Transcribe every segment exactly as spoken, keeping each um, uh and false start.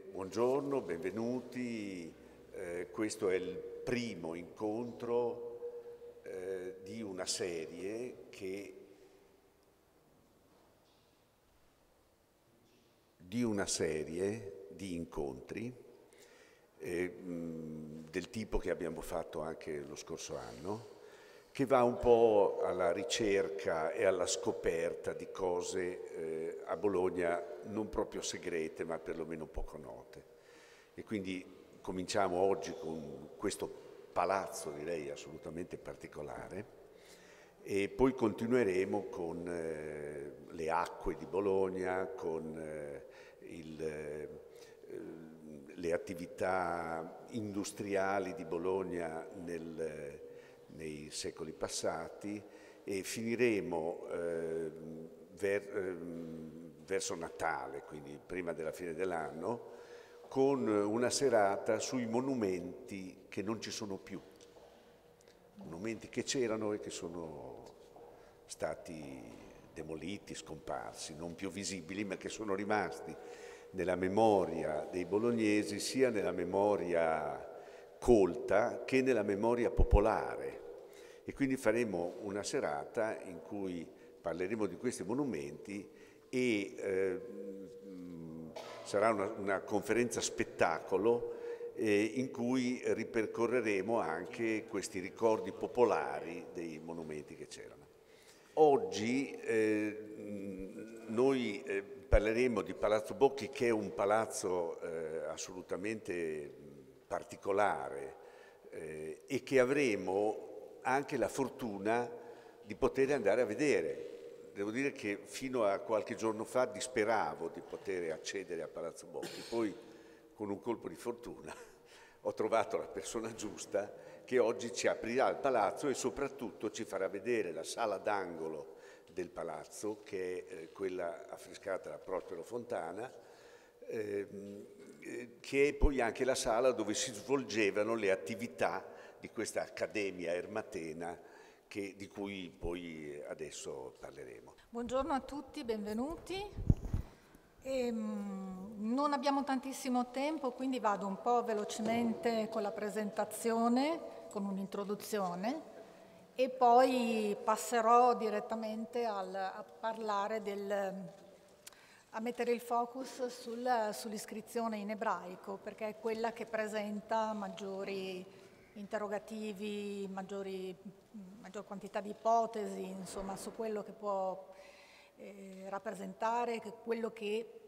buongiorno, benvenuti. Eh, questo è il primo incontro eh, di una serie che di una serie di incontri eh, mh, del tipo che abbiamo fatto anche lo scorso anno, che va un po' alla ricerca e alla scoperta di cose eh, a Bologna non proprio segrete, ma perlomeno poco note. E quindi cominciamo oggi con questo palazzo, direi assolutamente particolare, e poi continueremo con eh, le acque di Bologna, con eh, il, eh, le attività industriali di Bologna nel nei secoli passati, e finiremo eh, ver, eh, verso Natale, quindi prima della fine dell'anno, con una serata sui monumenti che non ci sono più, monumenti che c'erano e che sono stati demoliti, scomparsi, non più visibili, ma che sono rimasti nella memoria dei bolognesi, sia nella memoria colta che nella memoria popolare. E quindi faremo una serata in cui parleremo di questi monumenti e eh, sarà una, una conferenza spettacolo eh, in cui ripercorreremo anche questi ricordi popolari dei monumenti che c'erano. Oggi eh, noi eh, parleremo di Palazzo Bocchi, che è un palazzo eh, assolutamente particolare eh, e che avremo anche la fortuna di poter andare a vedere. Devo dire che fino a qualche giorno fa disperavo di poter accedere a Palazzo Bocchi, poi con un colpo di fortuna ho trovato la persona giusta che oggi ci aprirà il palazzo e soprattutto ci farà vedere la sala d'angolo del palazzo, che è eh, quella affrescata da Prospero Fontana, ehm, che è poi anche la sala dove si svolgevano le attività di questa Accademia Ermatena che, di cui poi adesso parleremo. Buongiorno a tutti, benvenuti. E, mh, non abbiamo tantissimo tempo, quindi vado un po' velocemente con la presentazione, con un'introduzione, e poi passerò direttamente al, a parlare del... a mettere il focus sul, sull'iscrizione in ebraico, perché è quella che presenta maggiori interrogativi, maggiori, maggior quantità di ipotesi, insomma, su quello che può eh, rappresentare, che quello che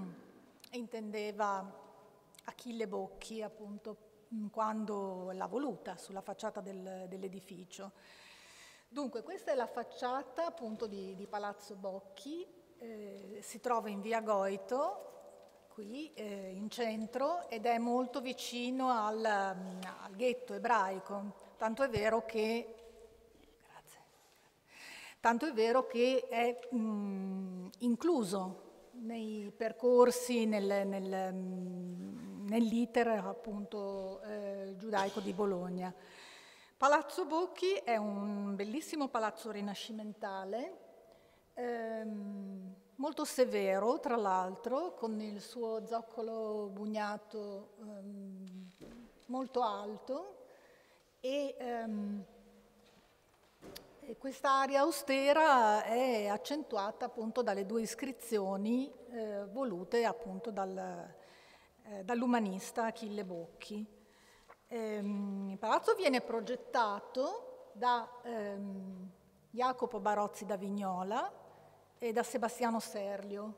intendeva Achille Bocchi, appunto, quando l'ha voluta sulla facciata del, dell'edificio. Dunque, questa è la facciata, appunto, di, di Palazzo Bocchi, eh, si trova in via Goito, qui eh, in centro, ed è molto vicino al, al ghetto ebraico, tanto è vero che, grazie, tanto è vero che è mh, incluso nei percorsi, nel, nel, nell'iter appunto eh, giudaico di Bologna. Palazzo Bocchi è un bellissimo palazzo rinascimentale, ehm, molto severo, tra l'altro, con il suo zoccolo bugnato ehm, molto alto, e, ehm, e quest'area austera è accentuata appunto dalle due iscrizioni eh, volute appunto dal, eh, dall'umanista Achille Bocchi. Ehm, il palazzo viene progettato da ehm, Jacopo Barozzi da Vignola e da Sebastiano Serlio,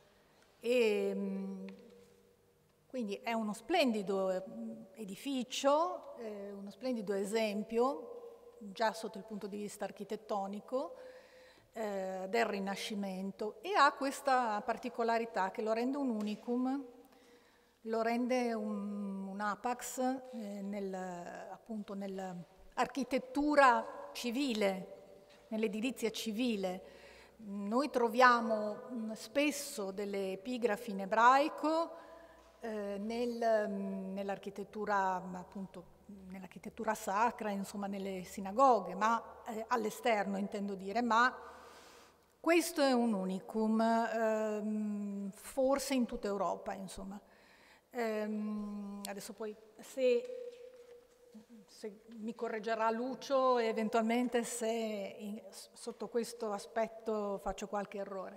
e quindi è uno splendido edificio, eh, uno splendido esempio già sotto il punto di vista architettonico eh, del Rinascimento, e ha questa particolarità che lo rende un unicum, lo rende un, un apax eh, nel, appunto nell'architettura civile, nell'edilizia civile. Noi troviamo spesso delle epigrafi in ebraico eh, nel, nell'architettura appunto nell'architettura sacra, insomma nelle sinagoghe, ma eh, all'esterno intendo dire, ma questo è un unicum, ehm, forse in tutta Europa, insomma. Ehm, adesso poi se, se mi correggerà Lucio, eventualmente se in, sotto questo aspetto faccio qualche errore.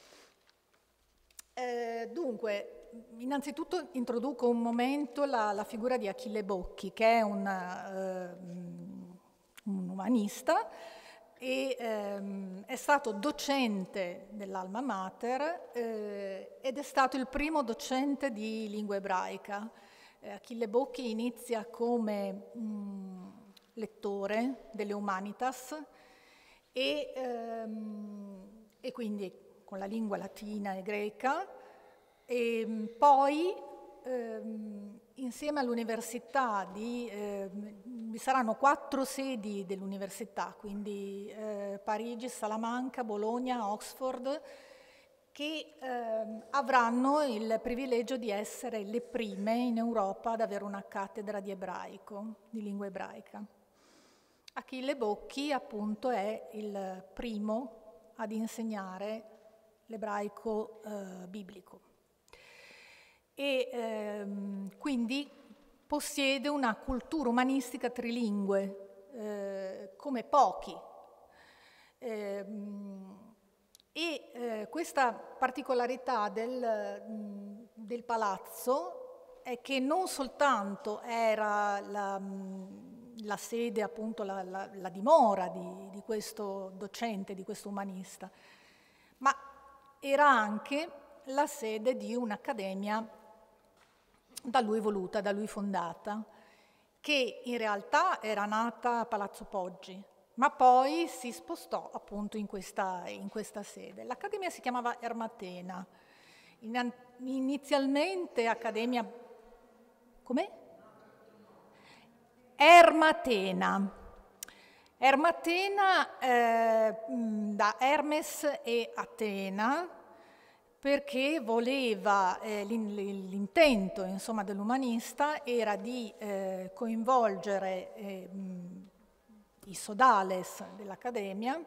Eh, dunque, innanzitutto introduco un momento la, la figura di Achille Bocchi, che è una, uh, un umanista e ehm, è stato docente dell'Alma Mater eh, ed è stato il primo docente di lingua ebraica. Eh, Achille Bocchi inizia come mh, lettore delle Humanitas e, ehm, e quindi con la lingua latina e greca, e poi ehm, insieme all'università di, eh, vi saranno quattro sedi dell'università, quindi eh, Parigi, Salamanca, Bologna, Oxford, che eh, avranno il privilegio di essere le prime in Europa ad avere una cattedra di ebraico, di lingua ebraica. Achille Bocchi appunto è il primo ad insegnare l'ebraico eh, biblico e ehm, quindi possiede una cultura umanistica trilingue eh, come pochi eh, e eh, questa particolarità del, del palazzo è che non soltanto era la, la sede, appunto la, la, la dimora di, di questo docente, di questo umanista, ma era anche la sede di un'accademia da lui voluta, da lui fondata, che in realtà era nata a Palazzo Poggi, ma poi si spostò appunto in questa, in questa sede. L'accademia si chiamava Ermatena, in, inizialmente accademia... Come? Ermatena. Ermatena eh, da Hermes e Atena, perché voleva, eh, l'intento insomma, dell'umanista era di eh, coinvolgere eh, i sodales dell'Accademia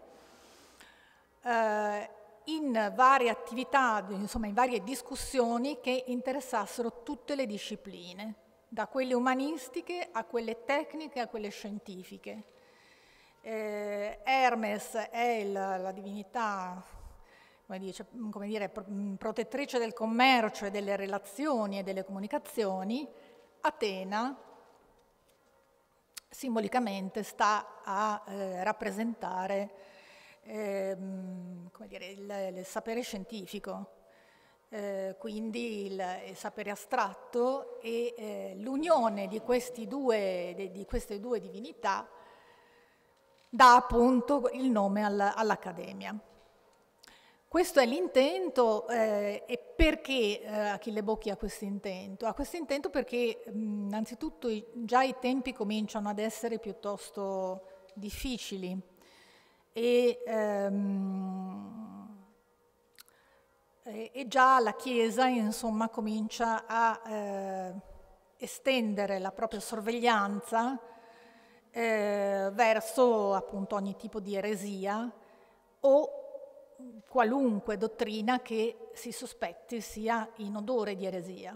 eh, in varie attività, insomma in varie discussioni che interessassero tutte le discipline, da quelle umanistiche a quelle tecniche a quelle scientifiche. Eh, Hermes è la, la divinità, come, dice, come dire, protettrice del commercio e delle relazioni e delle comunicazioni. Atena simbolicamente sta a eh, rappresentare eh, come dire, il, il sapere scientifico, eh, quindi il, il sapere astratto e eh, l'unione di, questi due, di, di queste due divinità dà appunto il nome all'Accademia. Questo è l'intento eh, e perché eh, Achille Bocchi ha questo intento? Ha questo intento perché mh, innanzitutto i, già i tempi cominciano ad essere piuttosto difficili e, ehm, e, e già la Chiesa insomma comincia a eh, estendere la propria sorveglianza eh, verso appunto ogni tipo di eresia o qualunque dottrina che si sospetti sia in odore di eresia.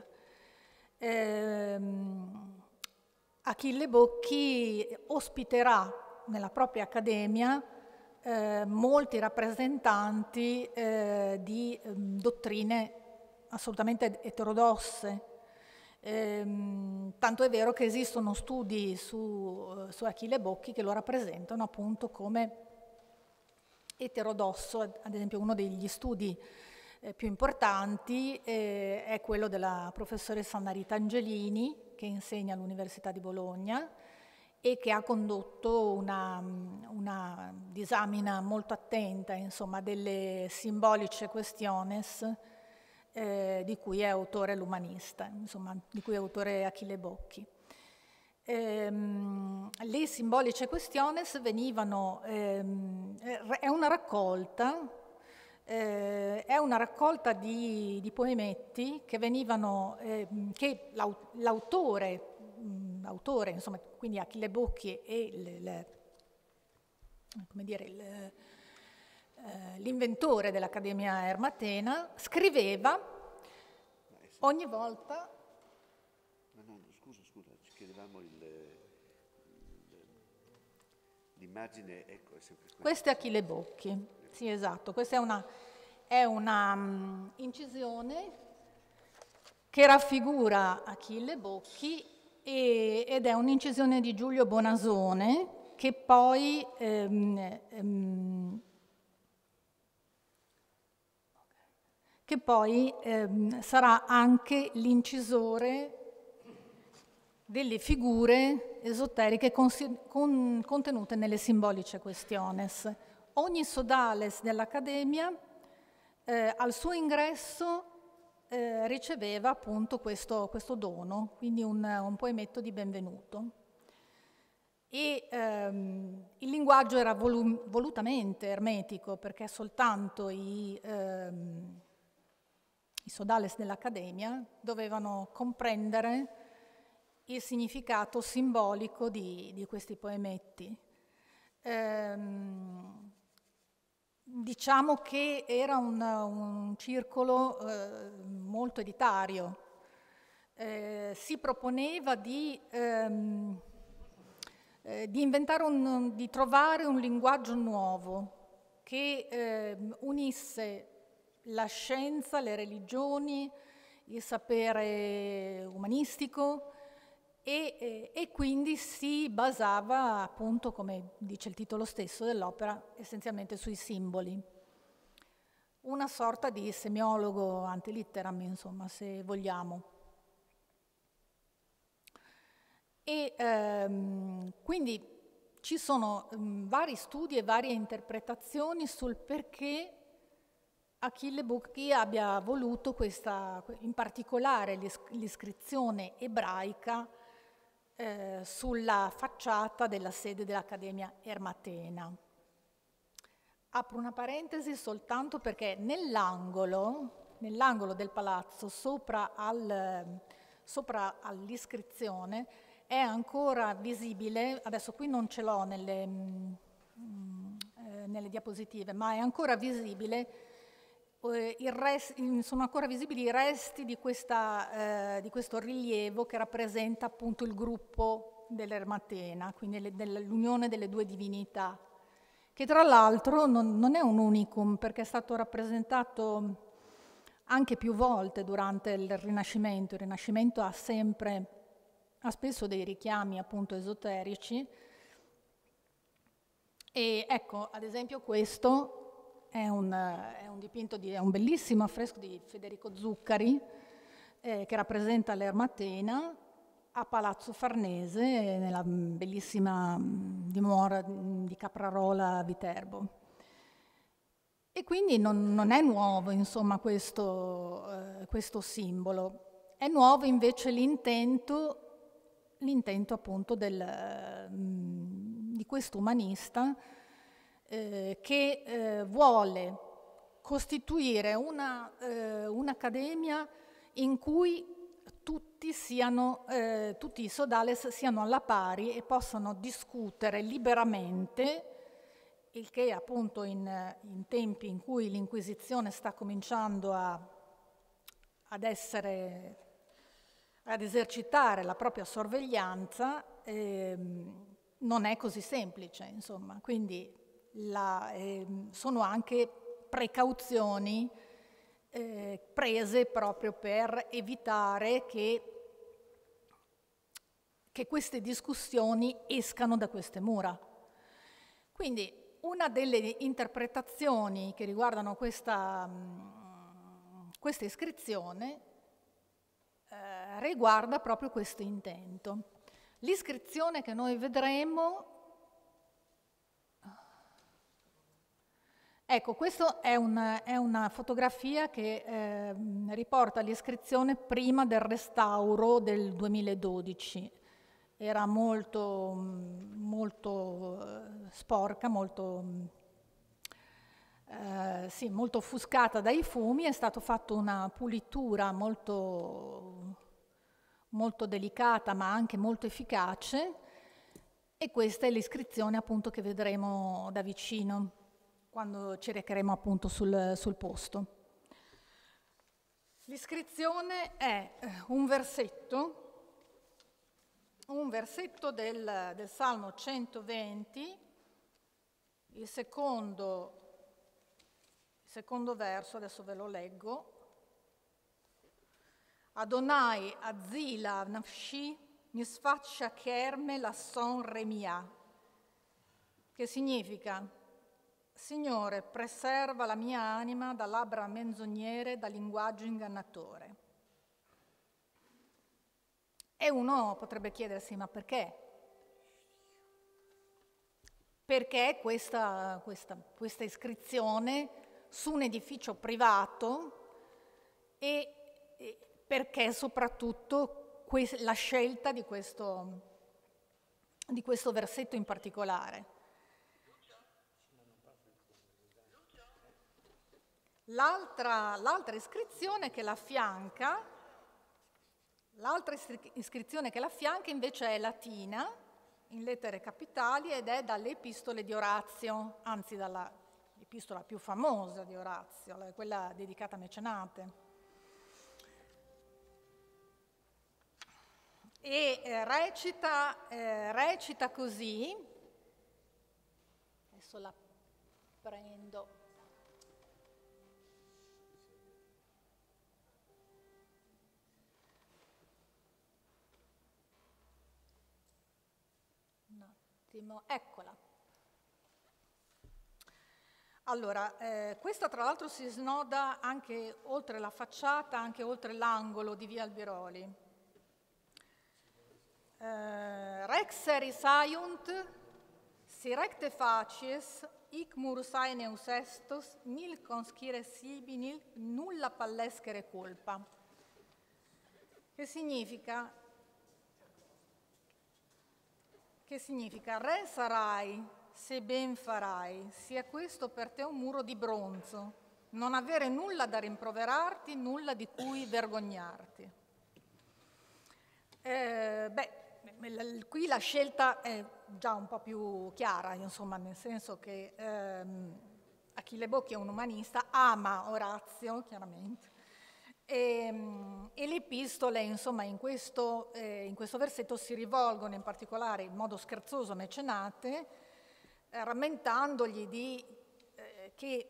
Ehm, Achille Bocchi ospiterà nella propria accademia eh, molti rappresentanti eh, di eh, dottrine assolutamente eterodosse. Ehm, tanto è vero che esistono studi su, su Achille Bocchi che lo rappresentano appunto come eterodosso. Ad esempio uno degli studi eh, più importanti eh, è quello della professoressa Annarita Angelini, che insegna all'Università di Bologna e che ha condotto una, una disamina molto attenta insomma, delle simbolice questiones eh, di cui è autore l'umanista, insomma, di cui è autore Achille Bocchi. Ehm, le simbolice questiones venivano, ehm, è una raccolta, eh, è una raccolta di, di poemetti che venivano, eh, che l'autore, l'autore, insomma, quindi Achille Bocchi e il, il, come dire, il, eh, l'inventore dell'Accademia Ermatena scriveva ogni volta scusa, scusa, ci chiedevamo l'immagine, ecco, è sempre questa. Questo è Achille Bocchi, sì, esatto, questa è una, è una um, incisione che raffigura Achille Bocchi e, ed è un'incisione di Giulio Bonasone che poi ehm, ehm, che poi ehm, sarà anche l'incisore delle figure esoteriche con, contenute nelle Symbolice Questiones. Ogni sodales dell'Accademia eh, al suo ingresso eh, riceveva appunto questo, questo dono, quindi un, un poemetto di benvenuto. E ehm, il linguaggio era volu- volutamente ermetico, perché soltanto i, ehm, i sodales dell'Accademia dovevano comprendere il significato simbolico di, di questi poemetti. Ehm, diciamo che era un, un circolo eh, molto elitario. Eh, si proponeva di, ehm, eh, di inventare un, di trovare un linguaggio nuovo che eh, unisse la scienza, le religioni, il sapere umanistico, E, e, e quindi si basava, appunto, come dice il titolo stesso dell'opera, essenzialmente sui simboli. Una sorta di semiologo antilitteram, insomma, se vogliamo. E ehm, quindi ci sono mh, vari studi e varie interpretazioni sul perché Achille Bocchi abbia voluto questa, in particolare l'iscrizione ebraica Eh, sulla facciata della sede dell'Accademia Ermatena. Apro una parentesi soltanto perché nell'angolo, nell'angolo del palazzo, sopra, al, sopra all'iscrizione, è ancora visibile, adesso qui non ce l'ho nelle, mm, eh, nelle diapositive, ma è ancora visibile Il rest, sono ancora visibili i resti di, questa, eh, di questo rilievo che rappresenta appunto il gruppo dell'Ermatena, quindi le, dell'unione delle due divinità, che tra l'altro non, non è un unicum perché è stato rappresentato anche più volte durante il Rinascimento. Il Rinascimento ha sempre, ha spesso dei richiami appunto esoterici e ecco, ad esempio questo È un, è un dipinto, di, è un bellissimo affresco di Federico Zuccari eh, che rappresenta l'Ermatena a Palazzo Farnese, nella bellissima dimora di Caprarola Viterbo. E quindi non, non è nuovo, insomma, questo, eh, questo simbolo. È nuovo invece l'intento, l'intento appunto del, mh, di questo umanista Eh, che eh, vuole costituire una, eh, un'accademia in cui tutti, siano, eh, tutti i sodales siano alla pari e possano discutere liberamente, il che appunto in, in tempi in cui l'Inquisizione sta cominciando a, ad essere, ad esercitare la propria sorveglianza, eh, non è così semplice, insomma, quindi La, eh, sono anche precauzioni eh, prese proprio per evitare che, che queste discussioni escano da queste mura. Quindi una delle interpretazioni che riguardano questa, questa iscrizione eh, riguarda proprio questo intento. L'iscrizione che noi vedremo Ecco, questa è, un, è una fotografia che eh, riporta l'iscrizione prima del restauro del duemiladodici. Era molto, molto sporca, molto, eh, sì, molto offuscata dai fumi. È stata fatta una pulitura molto, molto delicata ma anche molto efficace e questa è l'iscrizione appunto che vedremo da vicino quando ci recheremo appunto sul, sul posto. L'iscrizione è un versetto un versetto del, del Salmo centoventi, il secondo, il secondo verso, adesso ve lo leggo. Adonai azila nafshi nisfaccia kerme la son remia, che significa: Signore, preserva la mia anima da labbra menzognere, da linguaggio ingannatore. E uno potrebbe chiedersi, ma perché? Perché questa, questa, questa iscrizione su un edificio privato e, e perché soprattutto que- la scelta di questo, di questo versetto in particolare? L'altra, l'altra iscrizione che l'affianca, l'altra iscrizione che l'affianca invece è latina, in lettere capitali, ed è dalle epistole di Orazio, anzi dall'epistola più famosa di Orazio, quella dedicata a Mecenate. E eh, recita, eh, recita così, adesso la prendo. Eccola. Allora, eh, questa tra l'altro si snoda anche oltre la facciata, anche oltre l'angolo di via Albiroli. Eh, Rex eris aiunt, si recte facies, hic murus aeneus estos, nil conscire sibi, nil nulla pallescere culpa. Che significa? Che significa, re sarai se ben farai, sia questo per te un muro di bronzo, non avere nulla da rimproverarti, nulla di cui vergognarti. Eh, beh, qui la scelta è già un po' più chiara, insomma, nel senso che ehm, Achille Bocchi è un umanista, ama Orazio, chiaramente, E, e le epistole, insomma, in questo, eh, in questo versetto si rivolgono in particolare in modo scherzoso a Mecenate, eh, rammentandogli di, eh, che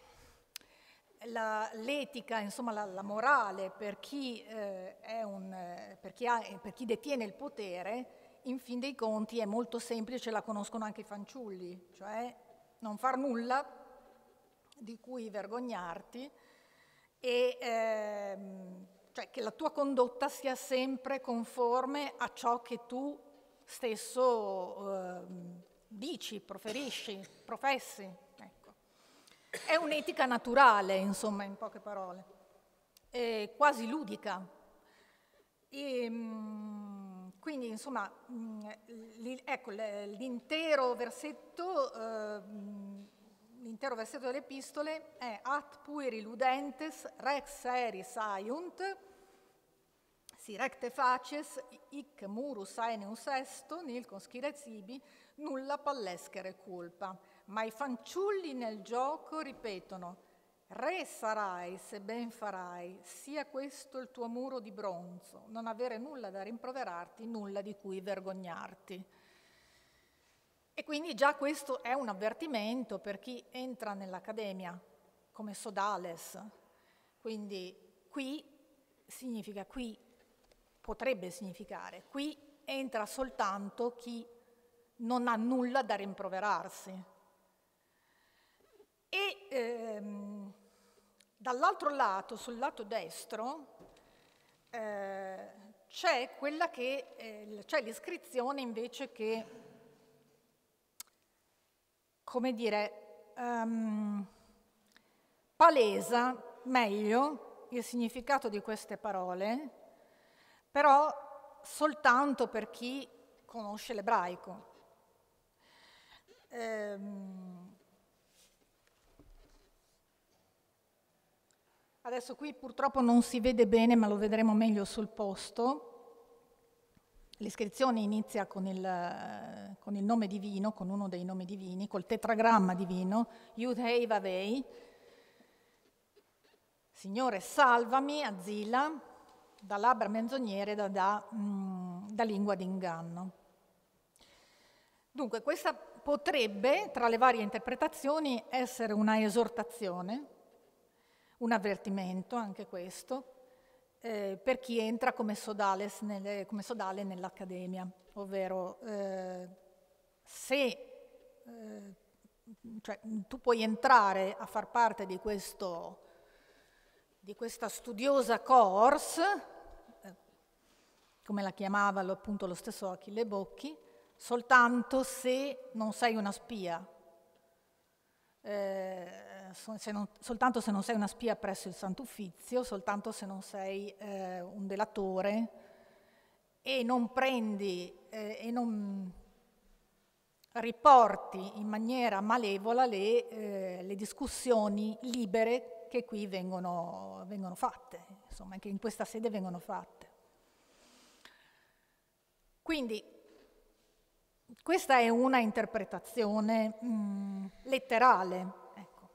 la, l'etica, insomma, la, la morale per chi, eh, è un, eh, per, chi ha, per chi detiene il potere, in fin dei conti è molto semplice, la conoscono anche i fanciulli, cioè non far nulla di cui vergognarti, e ehm, cioè che la tua condotta sia sempre conforme a ciò che tu stesso eh, dici, proferisci, professi. Ecco. È un'etica naturale, insomma, in poche parole, è quasi ludica. E, mh, quindi, insomma, mh, li, ecco, l'intero versetto... Eh, L'intero versetto delle epistole è at pueri ludentes rex eris aiunt, si recte facies, hic murus aeneus esto, nil conscire sibi, nulla pallescere culpa. Ma i fanciulli nel gioco ripetono, re sarai se ben farai, sia questo il tuo muro di bronzo, non avere nulla da rimproverarti, nulla di cui vergognarti. E quindi già questo è un avvertimento per chi entra nell'accademia come sodales. Quindi qui significa, qui potrebbe significare, qui entra soltanto chi non ha nulla da rimproverarsi. E ehm, dall'altro lato, sul lato destro, eh, c'è quella che eh, c'è l'iscrizione invece che, come dire, um, palesa meglio il significato di queste parole, però soltanto per chi conosce l'ebraico. Ehm, adesso qui purtroppo non si vede bene, ma lo vedremo meglio sul posto. L'iscrizione inizia con il, con il nome divino, con uno dei nomi divini, col tetragramma divino, Yud Hei Vav Hei. Signore, salvami, Azila, da labbra menzognere, da, da, da lingua d'inganno. Dunque, questa potrebbe, tra le varie interpretazioni, essere una esortazione, un avvertimento, anche questo, eh, per chi entra come, sodales nelle, come sodale nell'Accademia, ovvero eh, se eh, cioè, tu puoi entrare a far parte di, questo, di questa studiosa course, eh, come la chiamava lo, appunto lo stesso Achille Bocchi, soltanto se non sei una spia, eh, se non, soltanto se non sei una spia presso il Santo Uffizio, soltanto se non sei eh, un delatore e non prendi eh, e non riporti in maniera malevola le, eh, le discussioni libere che qui vengono, vengono fatte, insomma, che in questa sede vengono fatte. Quindi questa è una interpretazione mh, letterale, ecco.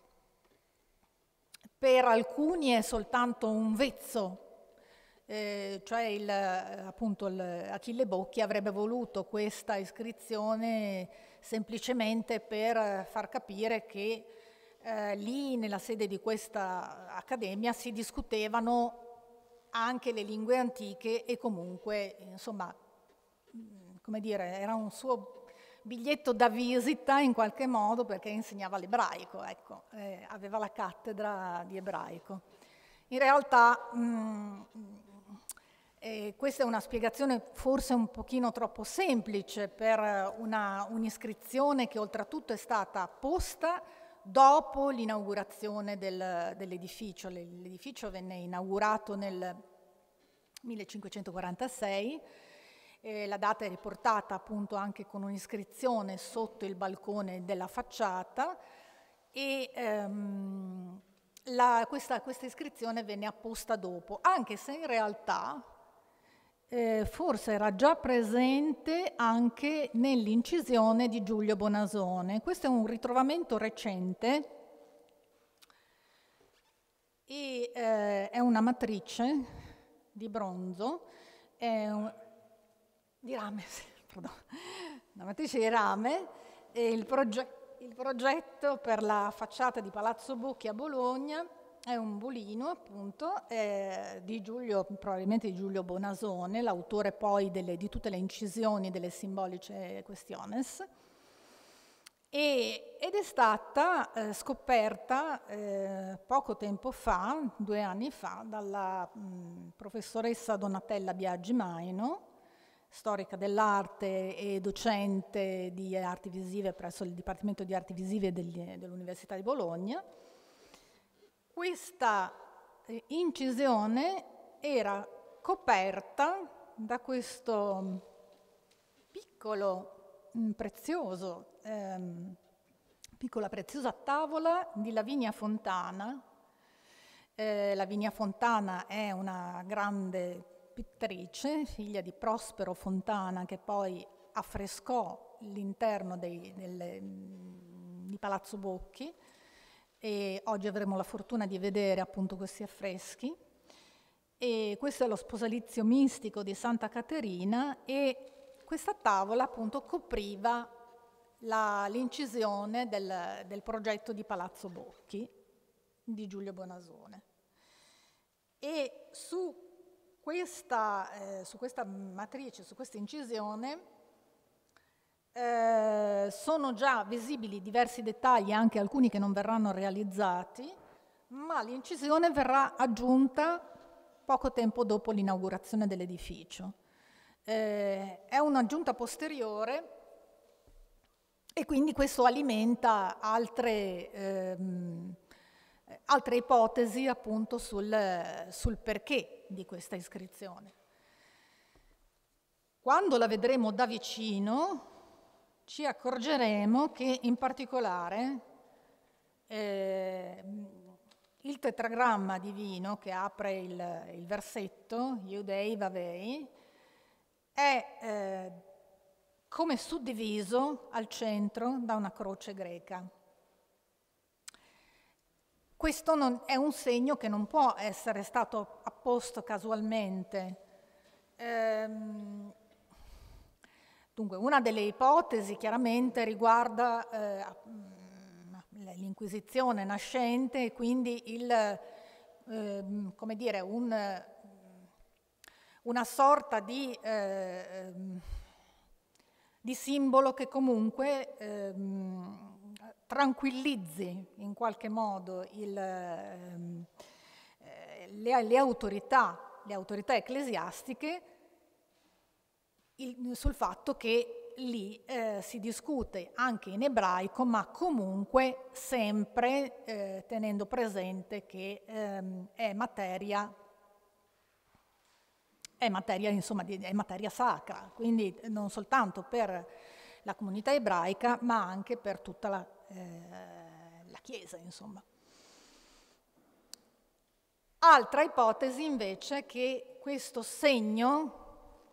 Per alcuni è soltanto un vezzo, eh, cioè il, appunto il Achille Bocchi avrebbe voluto questa iscrizione semplicemente per far capire che eh, lì nella sede di questa accademia si discutevano anche le lingue antiche e comunque, insomma, come dire, era un suo biglietto da visita in qualche modo perché insegnava l'ebraico, ecco, eh, aveva la cattedra di ebraico. In realtà mh, eh, questa è una spiegazione forse un pochino troppo semplice per una, un'iscrizione che oltretutto è stata posta dopo l'inaugurazione del, dell'edificio. L'edificio venne inaugurato nel millecinquecentoquarantasei. Eh, la data è riportata appunto anche con un'iscrizione sotto il balcone della facciata e ehm, la, questa, questa iscrizione venne apposta dopo, anche se in realtà eh, forse era già presente anche nell'incisione di Giulio Bonasone. Questo è un ritrovamento recente e eh, è una matrice di bronzo, è un, di rame, sì, pardon, una matrice di rame, e il, proge- il progetto per la facciata di Palazzo Bocchi a Bologna è un bulino, appunto, eh, di Giulio, probabilmente di Giulio Bonasone, l'autore poi delle, di tutte le incisioni delle simboliche questiones, e, ed è stata eh, scoperta eh, poco tempo fa, due anni fa, dalla mh, professoressa Donatella Biagi Maino, storica dell'arte e docente di arti visive presso il Dipartimento di Arti Visive degli, dell'Università di Bologna. Questa eh, incisione era coperta da questo piccolo, mh, prezioso, ehm, piccola preziosa tavola di Lavinia Fontana. Eh, Lavinia Fontana è una grande pittrice, figlia di Prospero Fontana, che poi affrescò l'interno dei, delle, di Palazzo Bocchi, e oggi avremo la fortuna di vedere appunto questi affreschi. E questo è lo sposalizio mistico di Santa Caterina, e questa tavola appunto copriva la, l'incisione del, del progetto di Palazzo Bocchi di Giulio Bonasone. E su Questa, eh, su questa matrice, su questa incisione, eh, sono già visibili diversi dettagli, anche alcuni che non verranno realizzati, ma l'incisione verrà aggiunta poco tempo dopo l'inaugurazione dell'edificio. Eh, è un'aggiunta posteriore e quindi questo alimenta altre, ehm, altre ipotesi appunto sul, sul perché di questa iscrizione. Quando la vedremo da vicino ci accorgeremo che in particolare eh, il tetragramma divino che apre il, il versetto Iudei Vavei è eh, come suddiviso al centro da una croce greca. Questo non, è un segno che non può essere stato apposto casualmente. Ehm, Dunque, una delle ipotesi chiaramente riguarda eh, l'Inquisizione nascente e quindi il, eh, come dire, un, una sorta di, eh, di simbolo che comunque eh, tranquillizzi in qualche modo il, eh, le, le autorità, le autorità ecclesiastiche il, sul fatto che lì eh, si discute anche in ebraico, ma comunque sempre eh, tenendo presente che ehm, è materia, è materia, insomma, è materia sacra, quindi non soltanto per la comunità ebraica, ma anche per tutta la, eh, la Chiesa, insomma. Altra ipotesi invece è che questo segno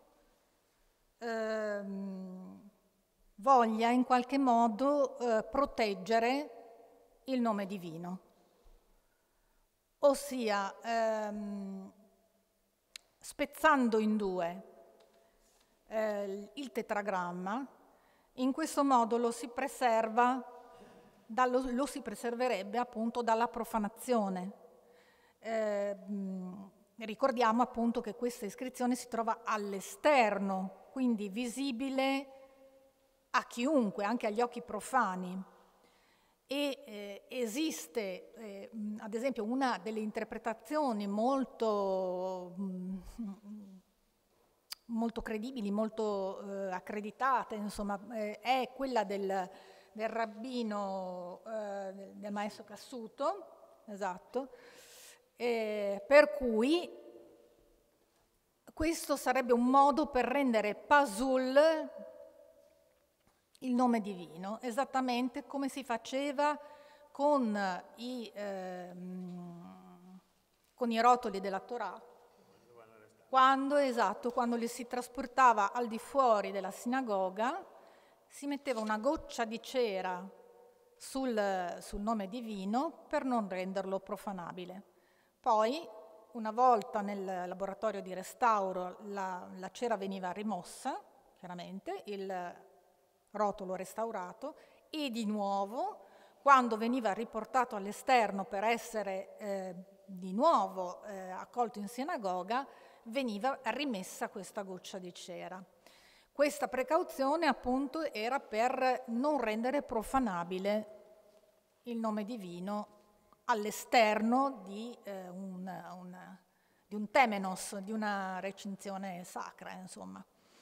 ehm, voglia in qualche modo eh, proteggere il nome divino, ossia ehm, spezzando in due eh, il tetragramma, in questo modo lo si preserva, dallo, lo si preserverebbe appunto dalla profanazione. Eh, mh, ricordiamo appunto che questa iscrizione si trova all'esterno, quindi visibile a chiunque, anche agli occhi profani. E eh, esiste, eh, ad esempio, una delle interpretazioni molto, mh, molto credibili, molto eh, accreditate, insomma, eh, è quella del, del rabbino, eh, del, del maestro Cassuto, esatto, eh, per cui questo sarebbe un modo per rendere Pasul il nome divino, esattamente come si faceva con i, ehm, con i rotoli della Torah, quando, esatto, quando li si trasportava al di fuori della sinagoga, si metteva una goccia di cera sul, sul nome divino per non renderlo profanabile. Poi, una volta nel laboratorio di restauro, la, la cera veniva rimossa, chiaramente, il rotolo restaurato, e di nuovo, quando veniva riportato all'esterno per essere eh, di nuovo eh, accolto in sinagoga, veniva rimessa questa goccia di cera. Questa precauzione appunto era per non rendere profanabile il nome divino all'esterno di, eh, un, un, di un temenos, di una recinzione sacra, insomma.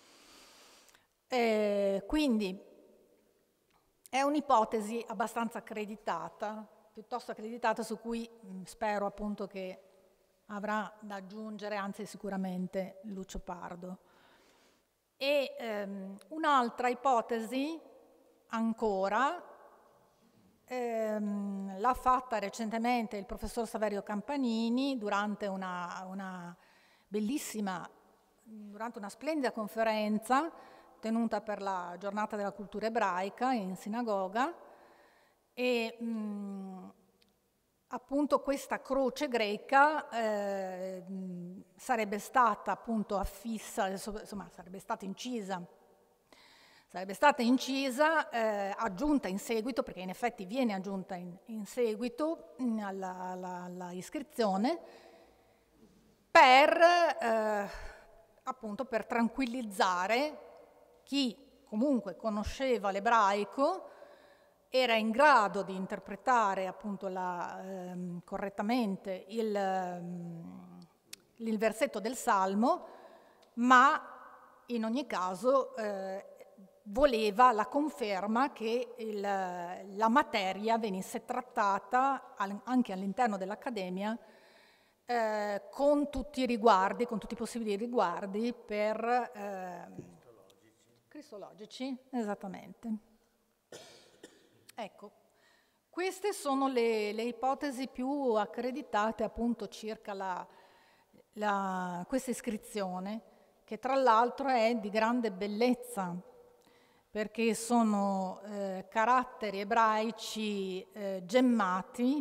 Eh, quindi è un'ipotesi abbastanza accreditata, piuttosto accreditata, su cui mh, spero appunto che avrà da aggiungere, anzi sicuramente, Lucio Pardo. E ehm, un'altra ipotesi ancora ehm, l'ha fatta recentemente il professor Saverio Campanini durante una, una bellissima, durante una splendida conferenza tenuta per la giornata della cultura ebraica in sinagoga, e mh, appunto questa croce greca eh, sarebbe stata appunto affissa, insomma sarebbe stata incisa, sarebbe stata incisa, eh, aggiunta in seguito, perché in effetti viene aggiunta in, in seguito mh, alla, alla, alla iscrizione, per eh, appunto per tranquillizzare chi comunque conosceva l'ebraico, era in grado di interpretare appunto la, ehm, correttamente il, ehm, il versetto del Salmo, ma in ogni caso eh, voleva la conferma che il, la materia venisse trattata al, anche all'interno dell'Accademia eh, con tutti i riguardi, con tutti i possibili riguardi per eh, cristologici, esattamente. Ecco, queste sono le, le ipotesi più accreditate appunto circa la, la, questa iscrizione, che tra l'altro è di grande bellezza, perché sono eh, caratteri ebraici eh, gemmati,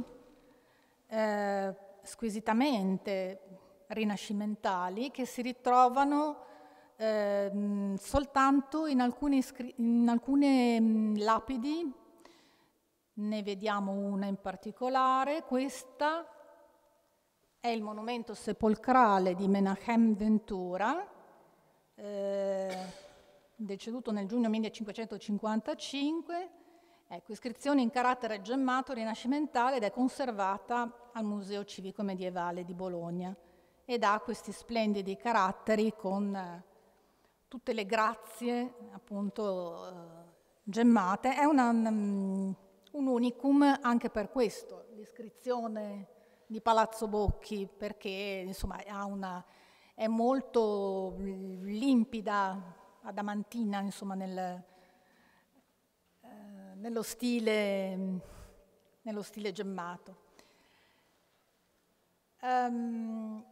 eh, squisitamente rinascimentali, che si ritrovano ehm, soltanto in alcune, in alcune mh, lapidi, ne vediamo una in particolare. Questa è il monumento sepolcrale di Menachem Ventura, eh, deceduto nel giugno millecinquecentocinquantacinque. Ecco, iscrizione in carattere gemmato rinascimentale ed è conservata al Museo Civico Medievale di Bologna ed ha questi splendidi caratteri con eh, tutte le grazie appunto eh, gemmate. È una, um, un unicum anche per questo, l'iscrizione di Palazzo Bocchi, perché insomma ha una, è molto limpida, adamantina, insomma, nel, eh, nello, stile, nello stile gemmato. Um,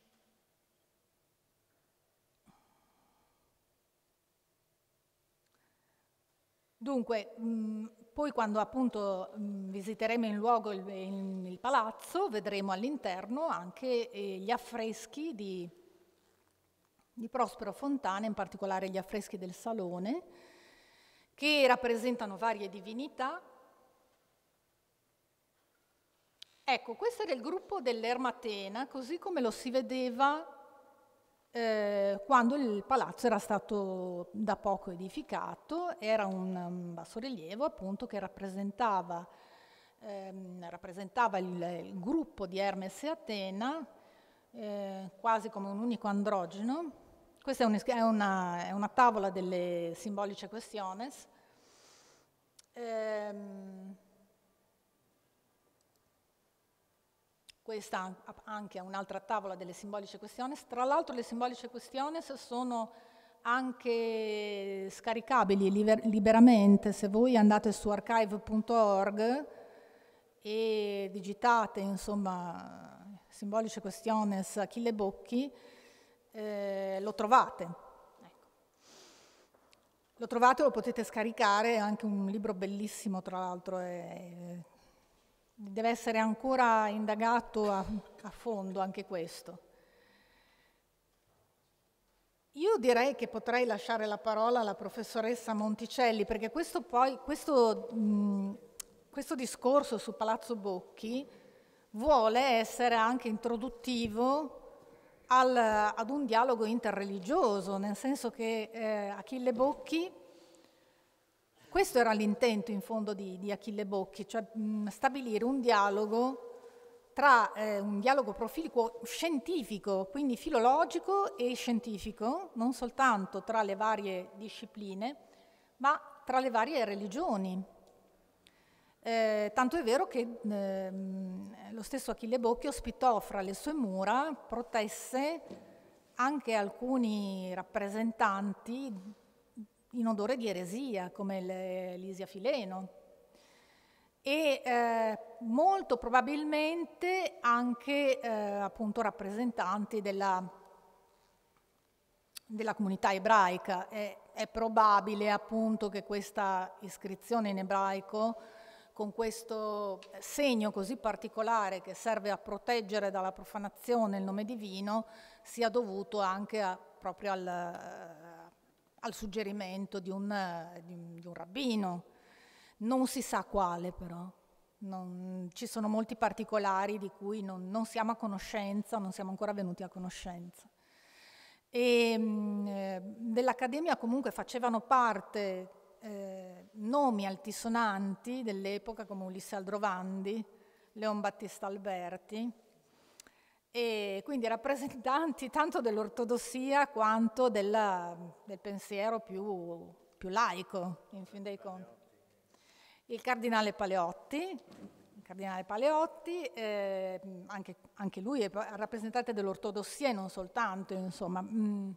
dunque, mh, poi quando appunto mh, visiteremo in luogo il, il, il palazzo, vedremo all'interno anche eh, gli affreschi di, di Prospero Fontana, in particolare gli affreschi del salone, che rappresentano varie divinità. Ecco, questo era il gruppo dell'Ermatena, così come lo si vedeva Eh, quando il palazzo era stato da poco edificato. Era un, un bassorilievo appunto che rappresentava, ehm, rappresentava il, il gruppo di Hermes e Atena, eh, quasi come un unico androgeno. Questa è, un, è, una, è una tavola delle simboliche questiones. Ehm, Questa anche è un'altra tavola delle simboliche questiones. Tra l'altro le simboliche questiones sono anche scaricabili liber- liberamente. Se voi andate su archive punto org e digitate, insomma, simboliche questiones Achille Bocchi, eh, lo trovate. Ecco. Lo trovate, lo potete scaricare, è anche un libro bellissimo, tra l'altro, è... deve essere ancora indagato a, a fondo anche questo. Io direi che potrei lasciare la parola alla professoressa Monticelli, perché questo, poi, questo, mh, questo discorso su Palazzo Bocchi vuole essere anche introduttivo al, ad un dialogo interreligioso, nel senso che eh, Achille Bocchi, questo era l'intento in fondo di, di Achille Bocchi, cioè mh, stabilire un dialogo tra eh, un dialogo profilico scientifico, quindi filologico e scientifico, non soltanto tra le varie discipline, ma tra le varie religioni. Eh, tanto è vero che eh, lo stesso Achille Bocchi ospitò fra le sue mura, protesse anche alcuni rappresentanti in odore di eresia, come le, Lisia Fileno, e eh, molto probabilmente anche eh, appunto rappresentanti della, della comunità ebraica. È, è probabile appunto che questa iscrizione in ebraico, con questo segno così particolare che serve a proteggere dalla profanazione il nome divino, sia dovuto anche a, proprio al, al suggerimento di un, di, un, di un rabbino. Non si sa quale, però. Non, ci sono molti particolari di cui non, non siamo a conoscenza, non siamo ancora venuti a conoscenza. E eh, dell'Accademia comunque facevano parte eh, nomi altisonanti dell'epoca come Ulisse Aldrovandi, Leon Battista Alberti, e quindi rappresentanti tanto dell'ortodossia quanto della, del pensiero più, più laico, in fin dei conti. Il cardinale Paleotti, il cardinale Paleotti eh, anche, anche lui è rappresentante dell'ortodossia e non soltanto, insomma. Mh.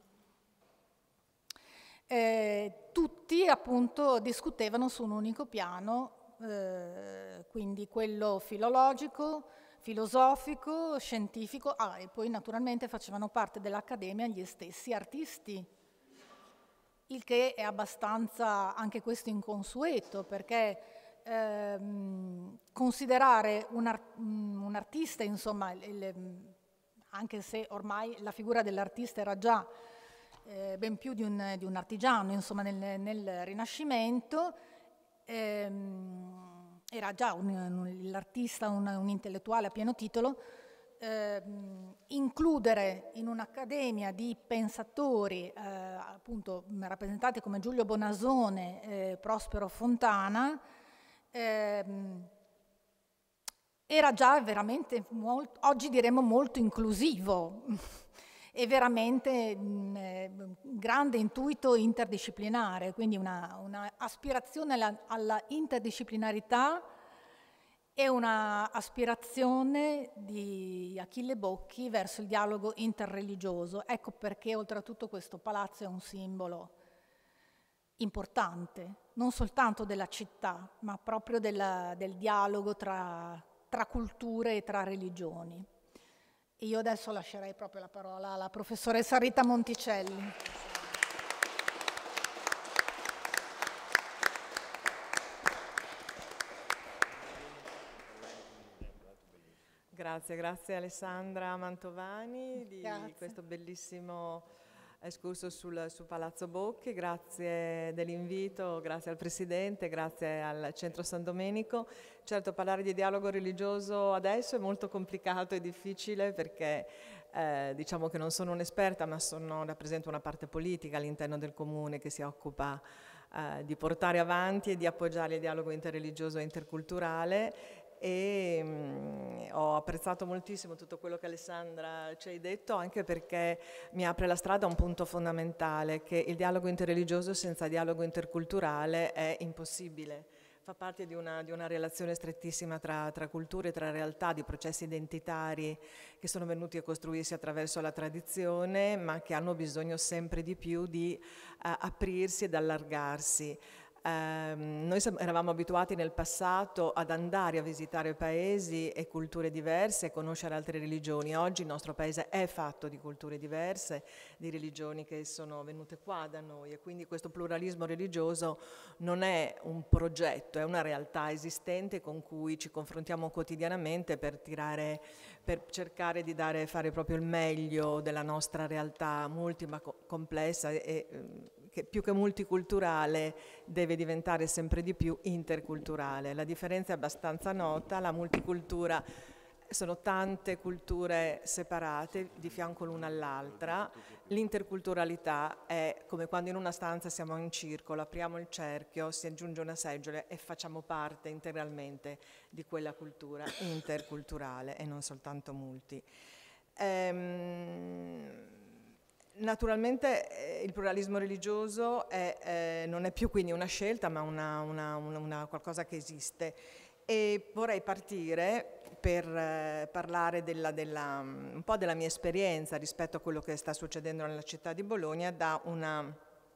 Eh, tutti appunto discutevano su un unico piano, eh, quindi quello filologico, filosofico, scientifico, ah, e poi naturalmente facevano parte dell'Accademia gli stessi artisti, il che è abbastanza anche questo inconsueto, perché Ehm, considerare un, art- un artista, insomma, il, il, anche se ormai la figura dell'artista era già eh, ben più di un, di un artigiano, insomma, nel, nel Rinascimento. Ehm, era già un, un, l'artista, un, un intellettuale a pieno titolo. Ehm, includere in un'accademia di pensatori, eh, appunto rappresentati come Giulio Bonasone, eh, Prospero Fontana, ehm, era già veramente, molto, oggi diremmo molto inclusivo e veramente mh, grande intuito interdisciplinare, quindi una, una aspirazione alla, alla interdisciplinarità e una aspirazione di Achille Bocchi verso il dialogo interreligioso. Ecco perché oltretutto questo palazzo è un simbolo importante, non soltanto della città, ma proprio della, del dialogo tra, tra culture e tra religioni. E io adesso lascerei proprio la parola alla professoressa Rita Monticelli. Grazie, grazie Alessandra Mantovani di Grazie. questo bellissimo escurso sul, su Palazzo Bocchi, grazie dell'invito, grazie al Presidente, grazie al Centro San Domenico. Certo, parlare di dialogo religioso adesso è molto complicato e difficile perché eh, diciamo che non sono un'esperta, ma sono, rappresento una parte politica all'interno del Comune che si occupa eh, di portare avanti e di appoggiare il dialogo interreligioso e interculturale. E mh, ho apprezzato moltissimo tutto quello che Alessandra ci hai detto, anche perché mi apre la strada a un punto fondamentale, che il dialogo interreligioso senza dialogo interculturale è impossibile. Fa parte di una, di una relazione strettissima tra, tra culture, tra realtà, di processi identitari che sono venuti a costruirsi attraverso la tradizione, ma che hanno bisogno sempre di più di uh, aprirsi ed allargarsi. Eh, noi eravamo abituati nel passato ad andare a visitare paesi e culture diverse e conoscere altre religioni. Oggi il nostro paese è fatto di culture diverse, di religioni che sono venute qua da noi, e quindi questo pluralismo religioso non è un progetto, è una realtà esistente con cui ci confrontiamo quotidianamente per tirare, per cercare di dare, fare proprio il meglio della nostra realtà multipla, complessa e che più che multiculturale deve diventare sempre di più interculturale. La differenza è abbastanza nota, la multicultura sono tante culture separate di fianco l'una all'altra, l'interculturalità è come quando in una stanza siamo in circolo, apriamo il cerchio, si aggiunge una seggiola e facciamo parte integralmente di quella cultura interculturale e non soltanto multi. Ehm, Naturalmente eh, il pluralismo religioso è, eh, non è più quindi una scelta, ma una, una, una, una qualcosa che esiste. E vorrei partire per eh, parlare della, della, un po' della mia esperienza rispetto a quello che sta succedendo nella città di Bologna da una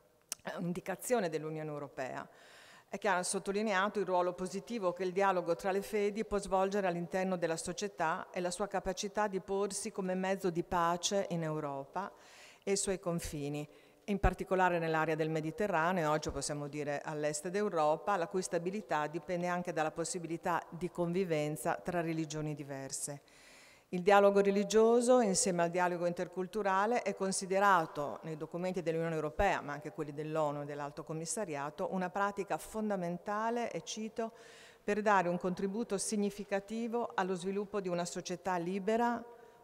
indicazione dell'Unione Europea, che ha sottolineato il ruolo positivo che il dialogo tra le fedi può svolgere all'interno della società e la sua capacità di porsi come mezzo di pace in Europa e i suoi confini, in particolare nell'area del Mediterraneo, oggi possiamo dire all'est d'Europa, la cui stabilità dipende anche dalla possibilità di convivenza tra religioni diverse. Il dialogo religioso, insieme al dialogo interculturale, è considerato nei documenti dell'Unione Europea, ma anche quelli dell'ONU e dell'Alto Commissariato, una pratica fondamentale, e cito, per dare un contributo significativo allo sviluppo di una società libera,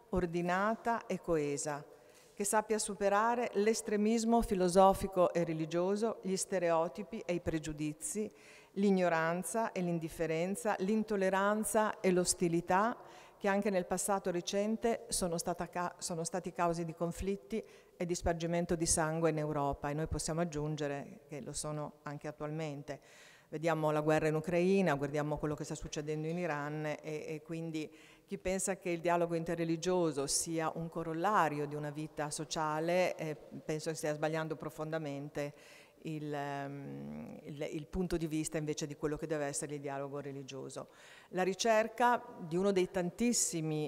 ordinata e coesa, che sappia superare l'estremismo filosofico e religioso, gli stereotipi e i pregiudizi, l'ignoranza e l'indifferenza, l'intolleranza e l'ostilità, che anche nel passato recente sono, stata, sono stati cause di conflitti e di spargimento di sangue in Europa, e noi possiamo aggiungere che lo sono anche attualmente. Vediamo la guerra in Ucraina, guardiamo quello che sta succedendo in Iran e, e quindi chi pensa che il dialogo interreligioso sia un corollario di una vita sociale, eh, penso che stia sbagliando profondamente il, um, il, il punto di vista invece di quello che deve essere il dialogo religioso. La ricerca di uno dei tantissimi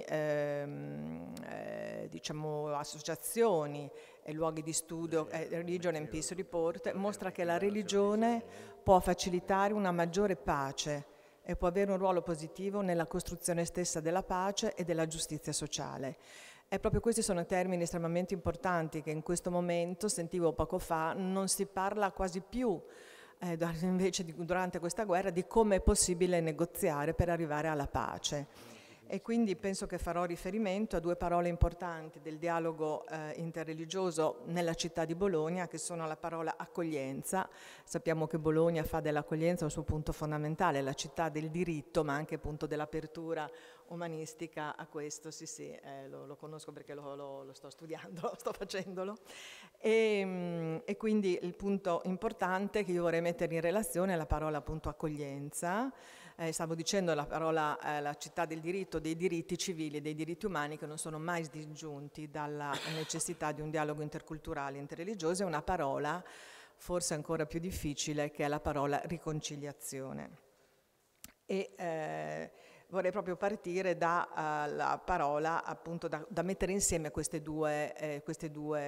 ehm, eh, diciamo, associazioni e luoghi di studio, eh, Religion and Peace Report, mostra che la religione può facilitare una maggiore pace e può avere un ruolo positivo nella costruzione stessa della pace e della giustizia sociale. E proprio questi sono termini estremamente importanti che in questo momento, sentivo poco fa, non si parla quasi più, eh, invece di, durante questa guerra, di come è possibile negoziare per arrivare alla pace. E quindi penso che farò riferimento a due parole importanti del dialogo eh, interreligioso nella città di Bologna, che sono la parola accoglienza. Sappiamo che Bologna fa dell'accoglienza un suo punto fondamentale, la città del diritto, ma anche appunto dell'apertura umanistica a questo. Sì, sì, eh, lo, lo conosco perché lo, lo, lo sto studiando, sto facendolo. E, e quindi il punto importante che io vorrei mettere in relazione è la parola appunto accoglienza. Eh, stavo dicendo la parola, eh, la città del diritto, dei diritti civili, dei diritti umani, che non sono mai disgiunti dalla necessità di un dialogo interculturale, interreligioso, è una parola forse ancora più difficile, che è la parola riconciliazione. E eh, vorrei proprio partire dalla uh, parola, appunto, da, da mettere insieme queste due, eh, queste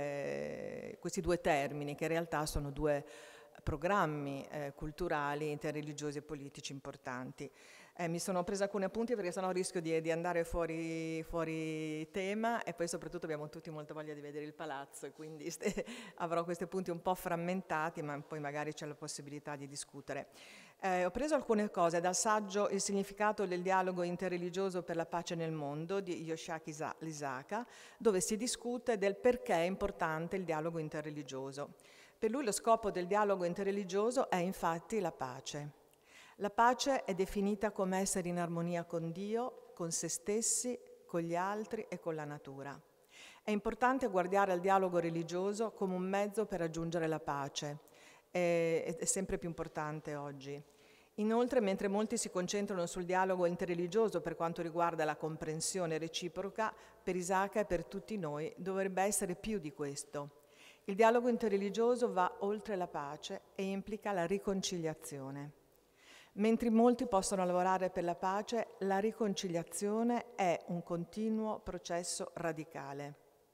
due, questi due termini, che in realtà sono due programmi eh, culturali, interreligiosi e politici importanti. Eh, mi sono presa alcuni appunti perché sennò rischio di, di andare fuori, fuori tema, e poi soprattutto abbiamo tutti molta voglia di vedere il palazzo, e quindi ste, avrò questi punti un po' frammentati, ma poi magari c'è la possibilità di discutere. Eh, ho preso alcune cose dal saggio Il significato del dialogo interreligioso per la pace nel mondo di Yoshiaki Lisaka, dove si discute del perché è importante il dialogo interreligioso. Per lui lo scopo del dialogo interreligioso è infatti la pace. La pace è definita come essere in armonia con Dio, con se stessi, con gli altri e con la natura. È importante guardare al dialogo religioso come un mezzo per raggiungere la pace. È, è sempre più importante oggi. Inoltre, mentre molti si concentrano sul dialogo interreligioso per quanto riguarda la comprensione reciproca, per Isaka e per tutti noi dovrebbe essere più di questo. Il dialogo interreligioso va oltre la pace e implica la riconciliazione. Mentre molti possono lavorare per la pace, la riconciliazione è un continuo processo radicale.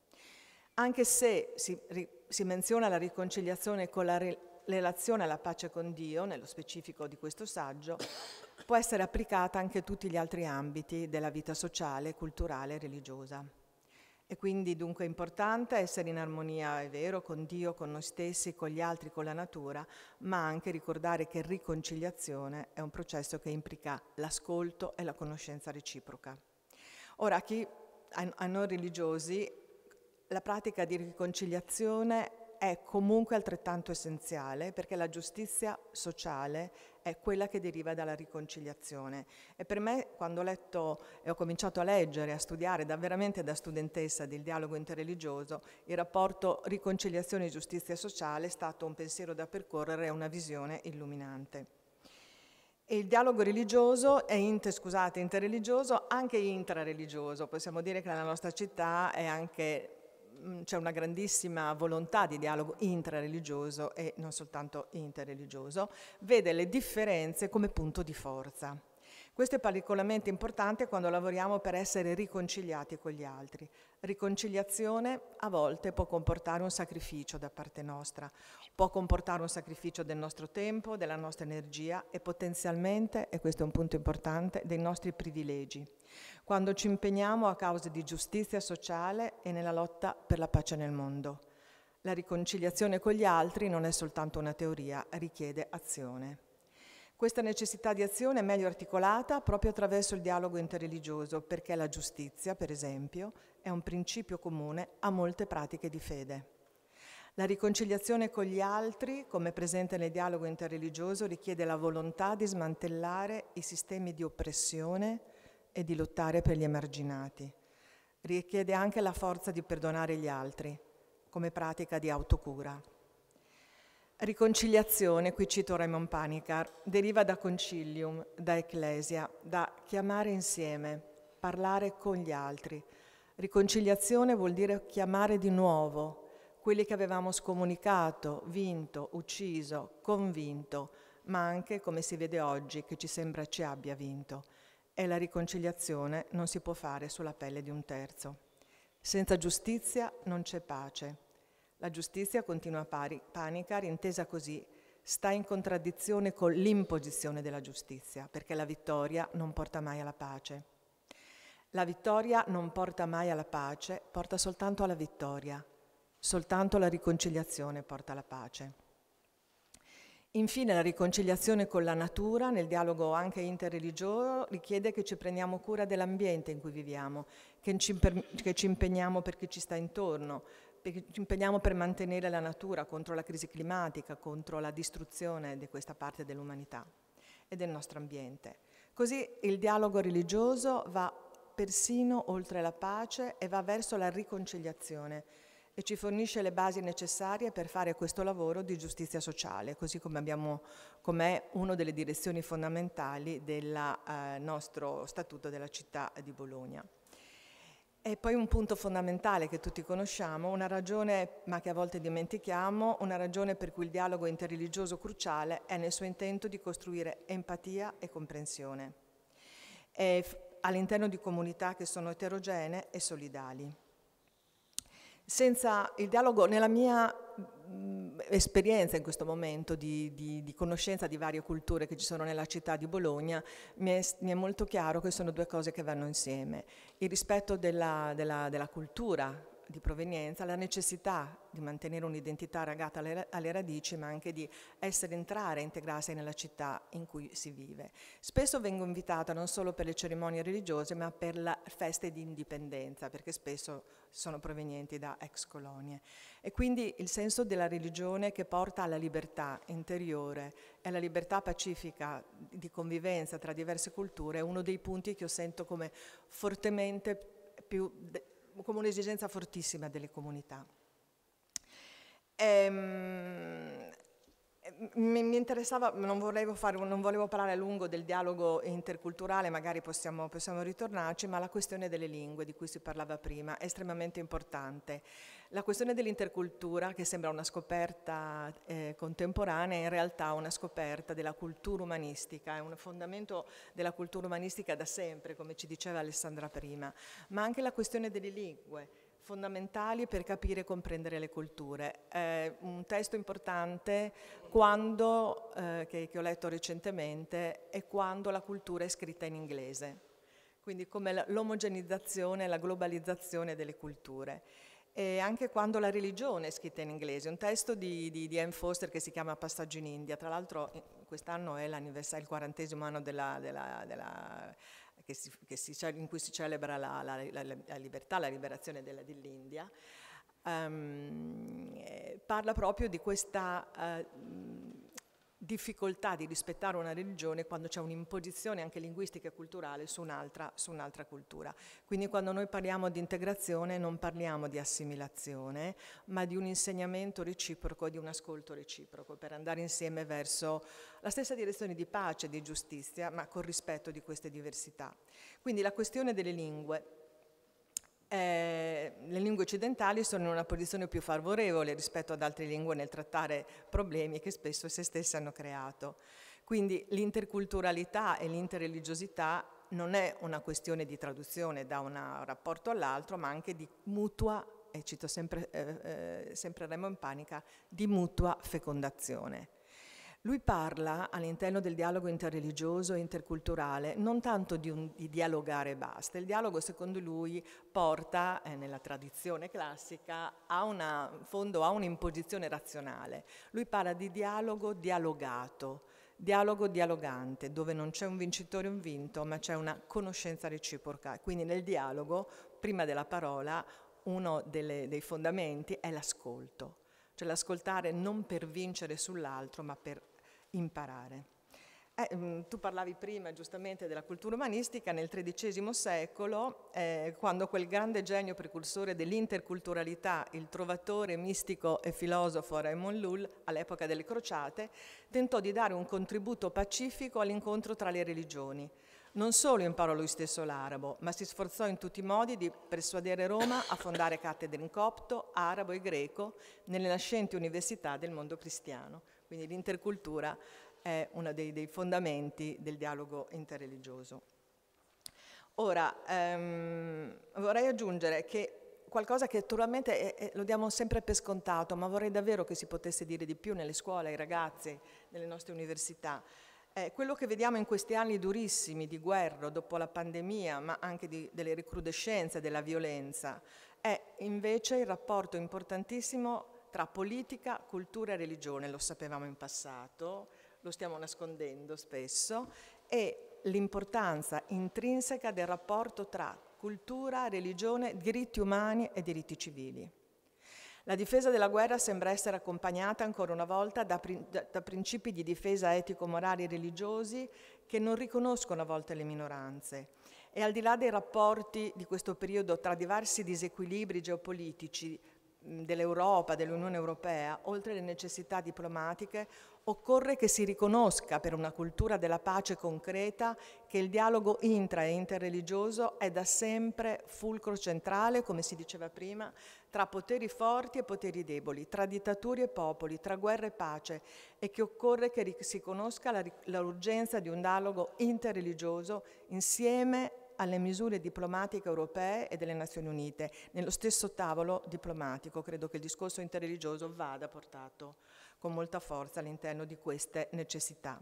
Anche se si, si menziona la riconciliazione con la re, relazione alla pace con Dio, nello specifico di questo saggio, può essere applicata anche a tutti gli altri ambiti della vita sociale, culturale e religiosa. E quindi dunque è importante essere in armonia, è vero, con Dio, con noi stessi, con gli altri, con la natura, ma anche ricordare che riconciliazione è un processo che implica l'ascolto e la conoscenza reciproca. Ora, a, chi, a, a noi religiosi, la pratica di riconciliazione è comunque altrettanto essenziale, perché la giustizia sociale è quella che deriva dalla riconciliazione. E per me, quando ho letto e ho cominciato a leggere, a studiare da veramente da studentessa del dialogo interreligioso, il rapporto riconciliazione e giustizia sociale è stato un pensiero da percorrere e una visione illuminante. E il dialogo religioso è inter, scusate, interreligioso, anche intrareligioso. Possiamo dire che nella nostra città è anche c'è una grandissima volontà di dialogo intrareligioso e non soltanto interreligioso, vede le differenze come punto di forza. Questo è particolarmente importante quando lavoriamo per essere riconciliati con gli altri. Riconciliazione a volte può comportare un sacrificio da parte nostra, può comportare un sacrificio del nostro tempo, della nostra energia e potenzialmente, e questo è un punto importante, dei nostri privilegi, quando ci impegniamo a cause di giustizia sociale e nella lotta per la pace nel mondo. La riconciliazione con gli altri non è soltanto una teoria, richiede azione. Questa necessità di azione è meglio articolata proprio attraverso il dialogo interreligioso, perché la giustizia, per esempio, è un principio comune a molte pratiche di fede. La riconciliazione con gli altri, come presente nel dialogo interreligioso, richiede la volontà di smantellare i sistemi di oppressione e di lottare per gli emarginati. Richiede anche la forza di perdonare gli altri, come pratica di autocura. Riconciliazione, qui cito Raymond Panikkar, deriva da concilium, da ecclesia, da chiamare insieme, parlare con gli altri. Riconciliazione vuol dire chiamare di nuovo quelli che avevamo scomunicato, vinto, ucciso, convinto, ma anche, come si vede oggi, che ci sembra ci abbia vinto. E la riconciliazione non si può fare sulla pelle di un terzo. Senza giustizia non c'è pace. La giustizia, continua Panikkar, intesa così, sta in contraddizione con l'imposizione della giustizia, perché la vittoria non porta mai alla pace. La vittoria non porta mai alla pace, porta soltanto alla vittoria. Soltanto la riconciliazione porta alla pace. Infine, la riconciliazione con la natura, nel dialogo anche interreligioso, richiede che ci prendiamo cura dell'ambiente in cui viviamo, che ci, che ci impegniamo per chi ci sta intorno, perché ci impegniamo per mantenere la natura contro la crisi climatica, contro la distruzione di questa parte dell'umanità e del nostro ambiente. Così il dialogo religioso va persino oltre la pace e va verso la riconciliazione e ci fornisce le basi necessarie per fare questo lavoro di giustizia sociale, così come abbiamo, com'è una delle direzioni fondamentali del eh, nostro Statuto della città di Bologna. E poi un punto fondamentale che tutti conosciamo, una ragione, ma che a volte dimentichiamo, una ragione per cui il dialogo interreligioso cruciale è nel suo intento di costruire empatia e comprensione all'interno di comunità che sono eterogenee e solidali. Senza il dialogo, nella mia mh, esperienza in questo momento di, di, di conoscenza di varie culture che ci sono nella città di Bologna, mi è, mi è molto chiaro che sono due cose che vanno insieme. Il rispetto della, della, della cultura di provenienza, la necessità di mantenere un'identità legata alle, alle radici, ma anche di essere, entrare e integrarsi nella città in cui si vive. Spesso vengo invitata non solo per le cerimonie religiose, ma per le feste di indipendenza, perché spesso sono provenienti da ex colonie. E quindi il senso della religione che porta alla libertà interiore e alla libertà pacifica di convivenza tra diverse culture è uno dei punti che io sento come fortemente più come un'esigenza fortissima delle comunità. Ehm, mi, mi interessava, non volevo, fare, non volevo parlare a lungo del dialogo interculturale, magari possiamo, possiamo ritornarci, ma la questione delle lingue di cui si parlava prima è estremamente importante. La questione dell'intercultura, che sembra una scoperta eh, contemporanea, è in realtà una scoperta della cultura umanistica, è un fondamento della cultura umanistica da sempre, come ci diceva Alessandra prima, ma anche la questione delle lingue, fondamentali per capire e comprendere le culture. È un testo importante quando, eh, che, che ho letto recentemente, è quando la cultura è scritta in inglese, quindi come l'omogenizzazione e la globalizzazione delle culture. E anche quando la religione è scritta in inglese, un testo di, di, di Anne Foster che si chiama Passaggio in India, tra l'altro quest'anno è il quarantesimo anno della, della, della, che si, che si, in cui si celebra la, la, la, la libertà, la liberazione dell'India, um, eh, parla proprio di questa uh, difficoltà di rispettare una religione quando c'è un'imposizione anche linguistica e culturale su un'altra, su un'altra cultura. Quindi quando noi parliamo di integrazione non parliamo di assimilazione, ma di un insegnamento reciproco, di un ascolto reciproco, per andare insieme verso la stessa direzione di pace, di giustizia, ma con rispetto di queste diversità. Quindi la questione delle lingue. Eh, le lingue occidentali sono in una posizione più favorevole rispetto ad altre lingue nel trattare problemi che spesso esse stesse hanno creato. Quindi l'interculturalità e l'interreligiosità non è una questione di traduzione da un rapporto all'altro, ma anche di mutua, e cito sempre, eh, eh, sempre Raymond Panica, di mutua fecondazione. Lui parla all'interno del dialogo interreligioso e interculturale non tanto di, un, di dialogare e basta. Il dialogo, secondo lui, porta, eh, nella tradizione classica, a una, in fondo a un'imposizione razionale. Lui parla di dialogo dialogato, dialogo dialogante, dove non c'è un vincitore e un vinto, ma c'è una conoscenza reciproca. Quindi nel dialogo, prima della parola, uno delle, dei fondamenti è l'ascolto. Cioè l'ascoltare non per vincere sull'altro, ma per imparare. Eh, tu parlavi prima giustamente della cultura umanistica nel tredicesimo secolo, eh, quando quel grande genio precursore dell'interculturalità, il trovatore, mistico e filosofo Raymond Lull, all'epoca delle crociate, tentò di dare un contributo pacifico all'incontro tra le religioni. Non solo imparò lui stesso l'arabo, ma si sforzò in tutti i modi di persuadere Roma a fondare cattedre in copto, arabo e greco nelle nascenti università del mondo cristiano. Quindi l'intercultura è uno dei, dei fondamenti del dialogo interreligioso. Ora, ehm, vorrei aggiungere che qualcosa che naturalmente è, è, lo diamo sempre per scontato, ma vorrei davvero che si potesse dire di più nelle scuole, ai ragazzi, nelle nostre università. Eh, quello che vediamo in questi anni durissimi di guerra, dopo la pandemia, ma anche di, delle recrudescenze della violenza, è invece il rapporto importantissimo tra politica, cultura e religione. Lo sapevamo in passato, lo stiamo nascondendo spesso, e l'importanza intrinseca del rapporto tra cultura, religione, diritti umani e diritti civili. La difesa della guerra sembra essere accompagnata ancora una volta da, da, da principi di difesa etico-morali e religiosi che non riconoscono a volte le minoranze. E al di là dei rapporti di questo periodo tra diversi disequilibri geopolitici dell'Europa, dell'Unione Europea, oltre alle necessità diplomatiche, occorre che si riconosca per una cultura della pace concreta che il dialogo intra- e interreligioso è da sempre fulcro centrale, come si diceva prima, tra poteri forti e poteri deboli, tra dittature e popoli, tra guerra e pace, e che occorre che si conosca la, l'urgenza di un dialogo interreligioso insieme alle misure diplomatiche europee e delle Nazioni Unite. Nello stesso tavolo diplomatico credo che il discorso interreligioso vada portato con molta forza all'interno di queste necessità.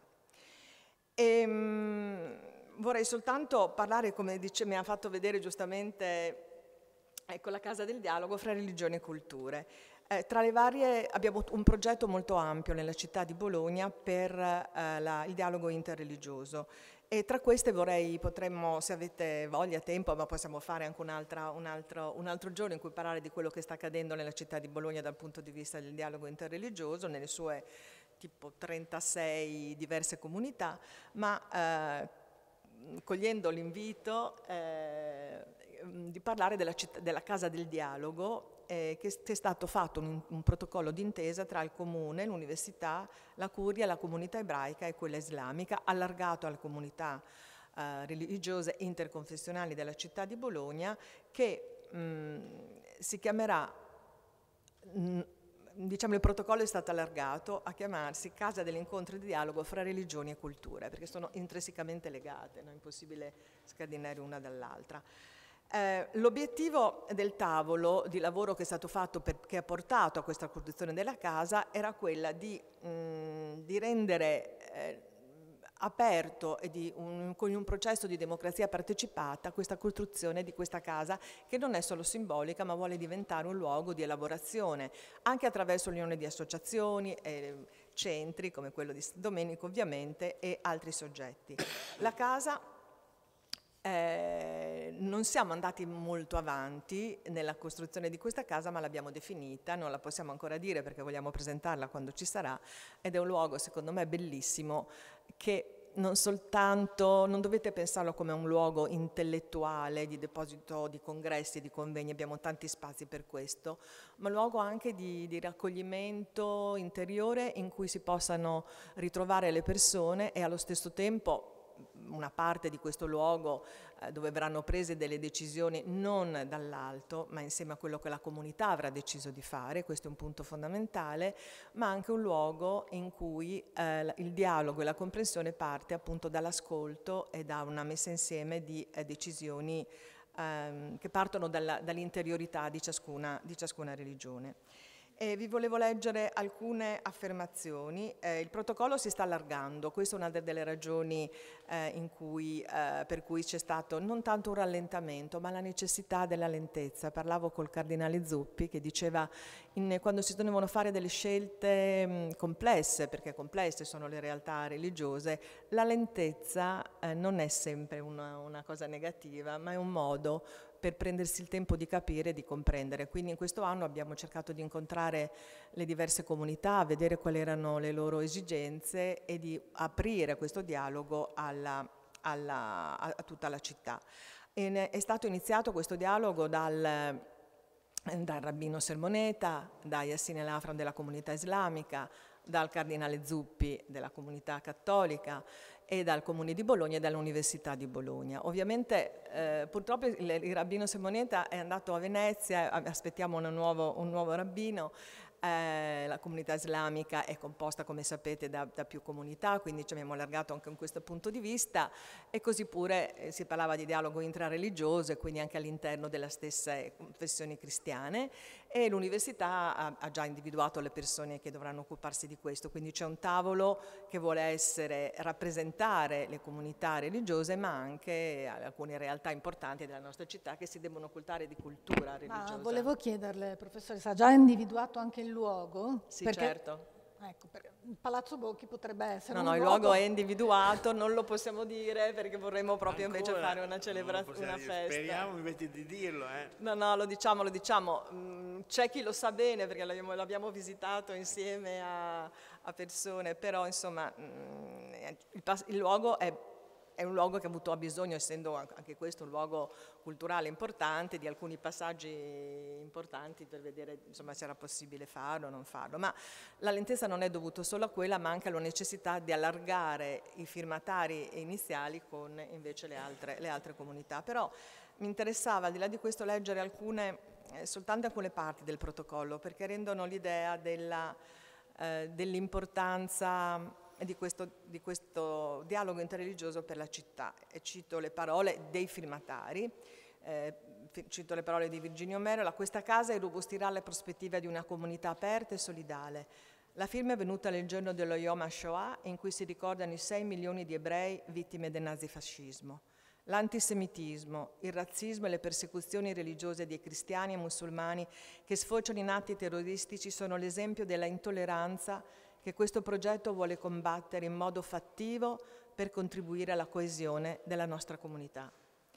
E, mh, vorrei soltanto parlare, come dice, mi ha fatto vedere giustamente, ecco, la Casa del Dialogo fra religioni e culture. Eh, tra le varie, abbiamo un progetto molto ampio nella città di Bologna per eh, la, il dialogo interreligioso. E tra queste vorrei, potremmo, se avete voglia, tempo, ma possiamo fare anche un'altra, un, altro, un altro giorno in cui parlare di quello che sta accadendo nella città di Bologna dal punto di vista del dialogo interreligioso, nelle sue tipo trentasei diverse comunità, ma eh, cogliendo l'invito eh, di parlare della, città, della Casa del Dialogo, eh, che è stato fatto un, un protocollo d'intesa tra il Comune, l'Università, la Curia, la comunità ebraica e quella islamica, allargato alle comunità eh, religiose interconfessionali della città di Bologna, che mh, si chiamerà, mh, diciamo il protocollo è stato allargato a chiamarsi Casa dell'incontro e di dialogo fra religioni e culture, perché sono intrinsecamente legate, non è impossibile scardinare una dall'altra. Eh, l'obiettivo del tavolo di lavoro che è stato fatto, per, che ha portato a questa costruzione della casa, era quella di, mh, di rendere eh, aperto e di un, con un processo di democrazia partecipata questa costruzione di questa casa, che non è solo simbolica ma vuole diventare un luogo di elaborazione anche attraverso l'unione di associazioni e centri come quello di Domenico ovviamente e altri soggetti. La casa Eh, non siamo andati molto avanti nella costruzione di questa casa, ma l'abbiamo definita, non la possiamo ancora dire perché vogliamo presentarla quando ci sarà, ed è un luogo secondo me bellissimo che non soltanto, non dovete pensarlo come un luogo intellettuale di deposito di congressi e di convegni, abbiamo tanti spazi per questo, ma un luogo anche di, di raccoglimento interiore in cui si possano ritrovare le persone e allo stesso tempo una parte di questo luogo eh, dove verranno prese delle decisioni non dall'alto, ma insieme a quello che la comunità avrà deciso di fare, questo è un punto fondamentale, ma anche un luogo in cui eh, il dialogo e la comprensione parte appunto dall'ascolto e da una messa insieme di eh, decisioni ehm, che partono dalla, dall'interiorità di ciascuna, di ciascuna religione. E vi volevo leggere alcune affermazioni. Eh, il protocollo si sta allargando, questa è una delle ragioni eh, in cui, eh, per cui c'è stato non tanto un rallentamento, ma la necessità della lentezza. Parlavo col cardinale Zuppi che diceva in, quando si devono fare delle scelte mh, complesse, perché complesse sono le realtà religiose, la lentezza eh, non è sempre una, una cosa negativa, ma è un modo per prendersi il tempo di capire e di comprendere. Quindi in questo anno abbiamo cercato di incontrare le diverse comunità, vedere quali erano le loro esigenze e di aprire questo dialogo alla, alla, a, a tutta la città. E è stato iniziato questo dialogo dal, dal rabbino Sermoneta, da Yassine Lafram della comunità islamica, dal cardinale Zuppi della comunità cattolica e dal Comune di Bologna e dall'Università di Bologna. Ovviamente eh, purtroppo il, il rabbino Sermoneta è andato a Venezia, aspettiamo un nuovo, un nuovo rabbino. Eh, la comunità islamica è composta, come sapete, da, da più comunità, quindi ci abbiamo allargato anche in questo punto di vista, e così pure eh, si parlava di dialogo intrareligioso e quindi anche all'interno delle stesse confessioni cristiane, e l'università ha, ha già individuato le persone che dovranno occuparsi di questo, quindi c'è un tavolo che vuole essere, rappresentare le comunità religiose, ma anche alcune realtà importanti della nostra città che si devono occupare di cultura religiosa. Ma volevo chiederle, professoressa, ha già individuato anche il luogo? Sì, perché, certo. Ecco, perché il Palazzo Bocchi potrebbe essere No, un no, il luogo... luogo è individuato, non lo possiamo dire perché vorremmo proprio Ancora, invece fare una celebrazione, una dire. festa. Speriamo invece di dirlo, eh. No, no, lo diciamo, lo diciamo. Mm, c'è chi lo sa bene perché l'abbiamo, l'abbiamo visitato insieme a, a persone, però insomma mm, il, il luogo è, è un luogo che ha avuto bisogno, essendo anche questo un luogo culturale importante, di alcuni passaggi importanti per vedere insomma, se era possibile farlo o non farlo. Ma la lentezza non è dovuta solo a quella, ma anche alla necessità di allargare i firmatari iniziali con invece le altre, le altre comunità. Però mi interessava, al di là di questo, leggere alcune, eh, soltanto alcune parti del protocollo, perché rendono l'idea della, eh, dell'importanza di questo, di questo dialogo interreligioso per la città. E cito le parole dei firmatari, eh, cito le parole di Virginio Mero: questa casa irrobustirà le prospettive di una comunità aperta e solidale. La firma è venuta nel giorno dello Yom HaShoah, in cui si ricordano i sei milioni di ebrei vittime del nazifascismo. L'antisemitismo, il razzismo e le persecuzioni religiose dei cristiani e musulmani che sfociano in atti terroristici sono l'esempio della intolleranza che questo progetto vuole combattere in modo fattivo per contribuire alla coesione della nostra comunità.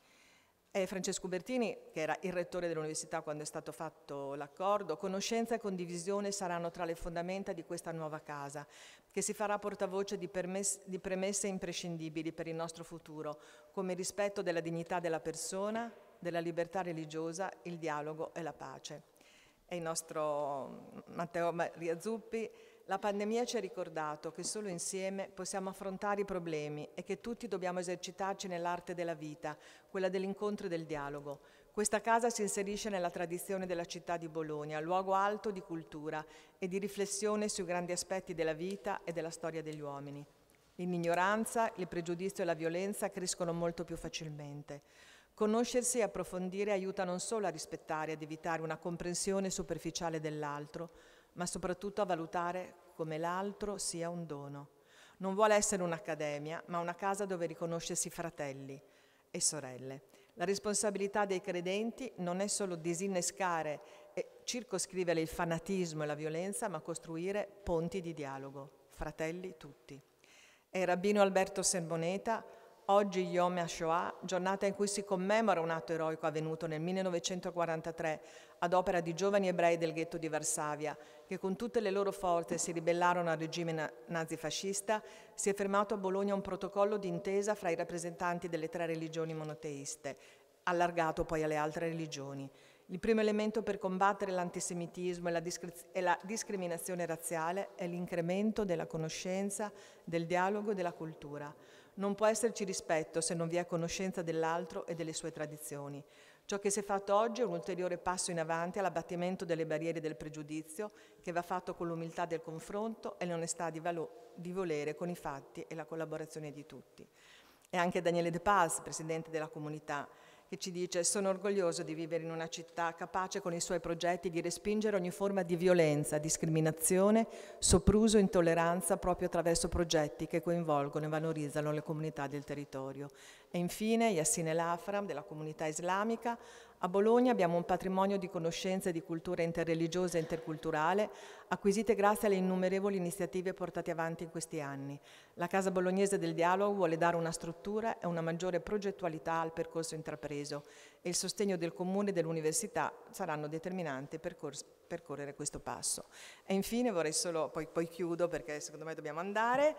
E Francesco Bertini, che era il rettore dell'università quando è stato fatto l'accordo, conoscenza e condivisione saranno tra le fondamenta di questa nuova casa, che si farà portavoce di, permess- di premesse imprescindibili per il nostro futuro, come il rispetto della dignità della persona, della libertà religiosa, il dialogo e la pace. E il nostro Matteo Maria Zuppi: la pandemia ci ha ricordato che solo insieme possiamo affrontare i problemi e che tutti dobbiamo esercitarci nell'arte della vita, quella dell'incontro e del dialogo. Questa casa si inserisce nella tradizione della città di Bologna, luogo alto di cultura e di riflessione sui grandi aspetti della vita e della storia degli uomini. L'ignoranza, il pregiudizio e la violenza crescono molto più facilmente. Conoscersi e approfondire aiuta non solo a rispettare e ad evitare una comprensione superficiale dell'altro, ma soprattutto a valutare come l'altro sia un dono. Non vuole essere un'accademia, ma una casa dove riconoscersi fratelli e sorelle. La responsabilità dei credenti non è solo disinnescare e circoscrivere il fanatismo e la violenza, ma costruire ponti di dialogo, fratelli tutti. E il rabbino Alberto Sermoneta: oggi Yom HaShoah, giornata in cui si commemora un atto eroico avvenuto nel millenovecentoquarantatré ad opera di giovani ebrei del ghetto di Varsavia, che con tutte le loro forze si ribellarono al regime nazifascista, si è firmato a Bologna un protocollo d'intesa fra i rappresentanti delle tre religioni monoteiste, allargato poi alle altre religioni. Il primo elemento per combattere l'antisemitismo e la, discri- e la discriminazione razziale è l'incremento della conoscenza, del dialogo e della cultura. Non può esserci rispetto se non vi è conoscenza dell'altro e delle sue tradizioni. Ciò che si è fatto oggi è un ulteriore passo in avanti all'abbattimento delle barriere del pregiudizio, che va fatto con l'umiltà del confronto e l'onestà di, valo- di volere con i fatti e la collaborazione di tutti. E anche Daniele De Paz, presidente della comunità, che ci dice: sono orgoglioso di vivere in una città capace con i suoi progetti di respingere ogni forma di violenza, discriminazione, sopruso e intolleranza proprio attraverso progetti che coinvolgono e valorizzano le comunità del territorio. E infine Yassine El Afram della comunità islamica: a Bologna abbiamo un patrimonio di conoscenze e di cultura interreligiosa e interculturale acquisite grazie alle innumerevoli iniziative portate avanti in questi anni. La Casa Bolognese del Dialogo vuole dare una struttura e una maggiore progettualità al percorso intrapreso e il sostegno del Comune e dell'Università saranno determinanti per percorrere questo passo. E infine vorrei solo, poi, poi chiudo perché secondo me dobbiamo andare,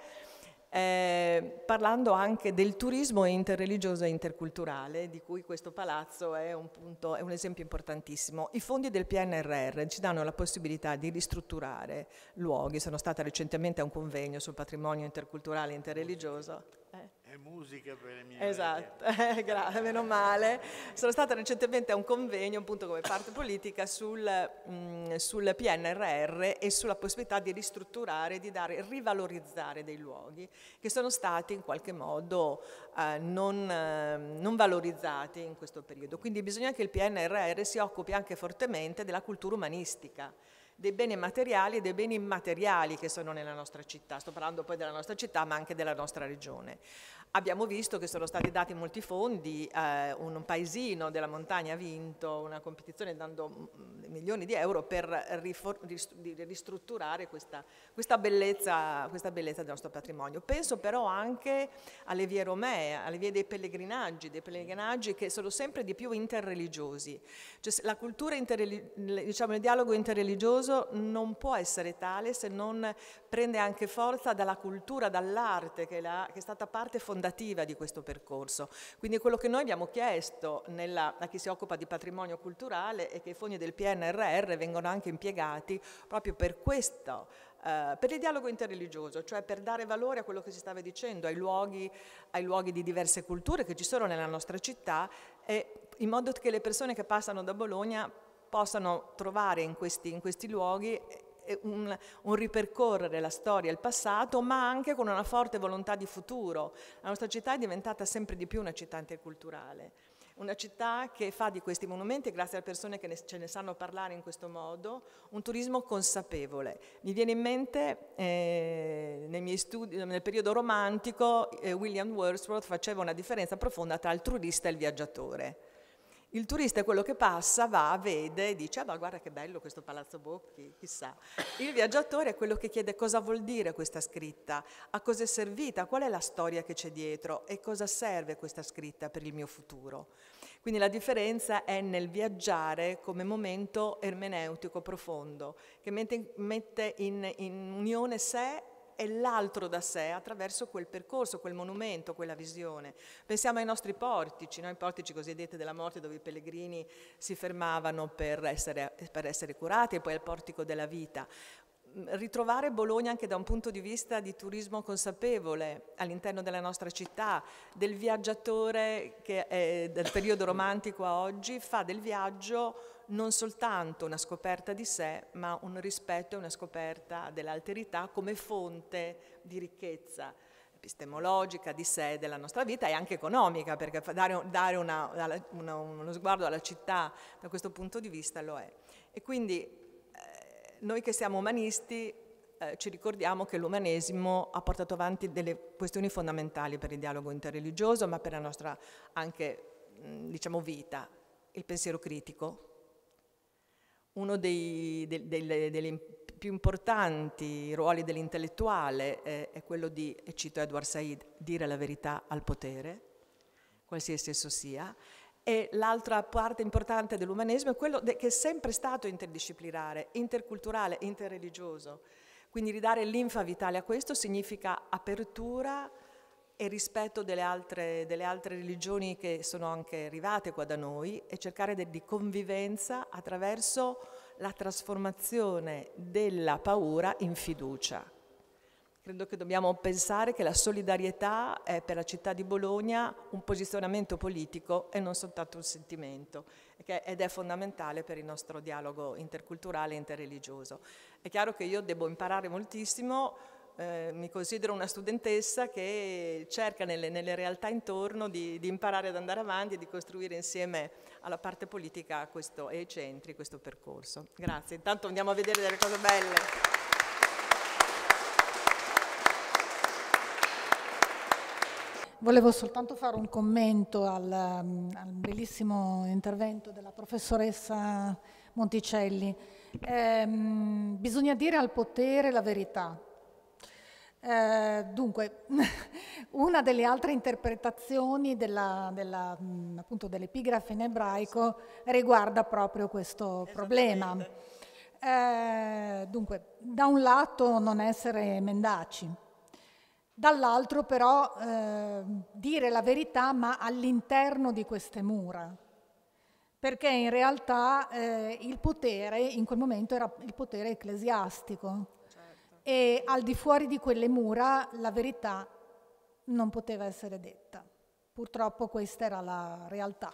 Eh, parlando anche del turismo interreligioso e interculturale, di cui questo palazzo è un, punto, è un esempio importantissimo. I fondi del P N R R ci danno la possibilità di ristrutturare luoghi. Sono stata recentemente a un convegno sul patrimonio interculturale e interreligioso. Eh. È musica per le mie Esatto, eh, grazie, meno male. Sono stata recentemente a un convegno, appunto come parte politica, sul, mh, sul P N R R e sulla possibilità di ristrutturare, di dare, rivalorizzare dei luoghi che sono stati in qualche modo eh, non, eh, non valorizzati in questo periodo. Quindi bisogna che il P N R R si occupi anche fortemente della cultura umanistica, dei beni materiali e dei beni immateriali che sono nella nostra città. Sto parlando poi della nostra città, ma anche della nostra regione. Abbiamo visto che sono stati dati molti fondi, eh, un paesino della montagna ha vinto una competizione dando milioni di euro per ristrutturare questa, questa, bellezza, questa bellezza del nostro patrimonio. Penso però anche alle vie romee, alle vie dei pellegrinaggi, dei pellegrinaggi che sono sempre di più interreligiosi. Cioè, la cultura, diciamo, il dialogo interreligioso non può essere tale se non prende anche forza dalla cultura, dall'arte, che, che è stata parte fondamentale di questo percorso. Quindi quello che noi abbiamo chiesto nella, a chi si occupa di patrimonio culturale è che i fondi del P N R R vengano anche impiegati proprio per questo, eh, per il dialogo interreligioso, cioè per dare valore a quello che si stava dicendo, ai luoghi, ai luoghi di diverse culture che ci sono nella nostra città, e in modo che le persone che passano da Bologna possano trovare in questi, in questi luoghi Un, un ripercorrere la storia, il passato, ma anche con una forte volontà di futuro. La nostra città è diventata sempre di più una città interculturale, una città che fa di questi monumenti, grazie alle persone che ne, ce ne sanno parlare in questo modo, un turismo consapevole. Mi viene in mente, eh, nei miei studi, nel periodo romantico, eh, William Wordsworth faceva una differenza profonda tra il turista e il viaggiatore. Il turista è quello che passa, va, vede, dice, ah, ma guarda che bello questo Palazzo Bocchi, chissà. Il viaggiatore è quello che chiede cosa vuol dire questa scritta, a cosa è servita, qual è la storia che c'è dietro e cosa serve questa scritta per il mio futuro. Quindi la differenza è nel viaggiare come momento ermeneutico profondo, che mette, mette in, in unione sé e l'altro da sé attraverso quel percorso, quel monumento, quella visione. Pensiamo ai nostri portici, no? I portici cosiddetti della morte, dove i pellegrini si fermavano per essere, per essere curati, e poi al portico della vita. Ritrovare Bologna anche da un punto di vista di turismo consapevole all'interno della nostra città, del viaggiatore che è, dal periodo romantico a oggi fa del viaggio non soltanto una scoperta di sé, ma un rispetto e una scoperta dell'alterità come fonte di ricchezza epistemologica di sé, della nostra vita, e anche economica, perché dare, dare una, una, uno sguardo alla città da questo punto di vista lo è. E quindi eh, noi che siamo umanisti eh, ci ricordiamo che l'umanesimo ha portato avanti delle questioni fondamentali per il dialogo interreligioso, ma per la nostra anche, mh, diciamo, vita. Il pensiero critico. Uno dei, de, de, dei più importanti ruoli dell'intellettuale è, è quello di, e cito Edward Said, dire la verità al potere, qualsiasi esso sia. E l'altra parte importante dell'umanesimo è quello de, che è sempre stato interdisciplinare, interculturale, interreligioso. Quindi ridare linfa vitale a questo significa apertura e rispetto delle altre, delle altre religioni che sono anche arrivate qua da noi, e cercare de, di convivenza attraverso la trasformazione della paura in fiducia. Credo che dobbiamo pensare che la solidarietà è per la città di Bologna un posizionamento politico e non soltanto un sentimento, ed è fondamentale per il nostro dialogo interculturale e interreligioso. È chiaro che io devo imparare moltissimo. Eh, mi considero una studentessa che cerca nelle, nelle realtà intorno di, di imparare ad andare avanti e di costruire insieme alla parte politica questo, e ai centri questo percorso. Grazie. Intanto andiamo a vedere delle cose belle. Volevo soltanto fare un commento al, al bellissimo intervento della professoressa Monticelli. Eh, bisogna dire al potere la verità. Eh, dunque, una delle altre interpretazioni della, della, appunto dell'epigrafe in ebraico riguarda proprio questo problema. Eh, dunque, da un lato non essere mendaci, dall'altro però eh, dire la verità ma all'interno di queste mura, perché in realtà eh, il potere in quel momento era il potere ecclesiastico. E al di fuori di quelle mura la verità non poteva essere detta. Purtroppo questa era la realtà.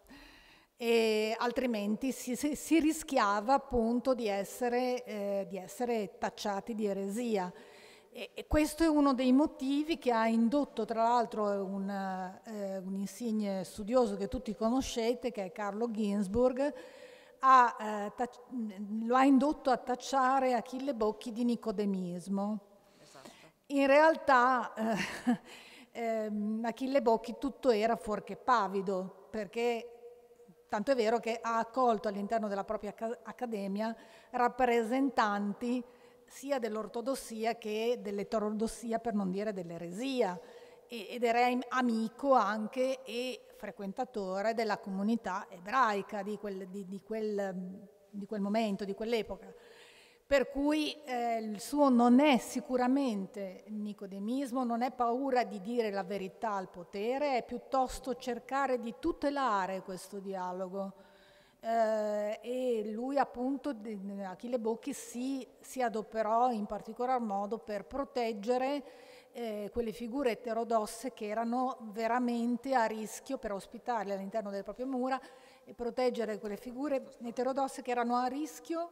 E altrimenti si, si, si rischiava appunto di essere, eh, di essere tacciati di eresia. E, e questo è uno dei motivi che ha indotto, tra l'altro, un, eh, un insigne studioso che tutti conoscete, che è Carlo Ginzburg, ha, eh, lo ha indotto a tacciare Achille Bocchi di nicodemismo. Esatto. In realtà eh, eh, Achille Bocchi tutto era fuorché pavido, perché tanto è vero che ha accolto all'interno della propria accademia rappresentanti sia dell'ortodossia che dell'eterodossia, per non dire dell'eresia, ed era amico anche e frequentatore della comunità ebraica di quel, di, di quel, di quel momento, di quell'epoca. Per cui eh, il suo non è sicuramente nicodemismo, non è paura di dire la verità al potere, è piuttosto cercare di tutelare questo dialogo. Eh, e lui appunto, Achille Bocchi, si, si adoperò in particolar modo per proteggere eh, quelle figure eterodosse che erano veramente a rischio, per ospitarle all'interno delle proprie mura, e proteggere quelle figure eterodosse che erano a rischio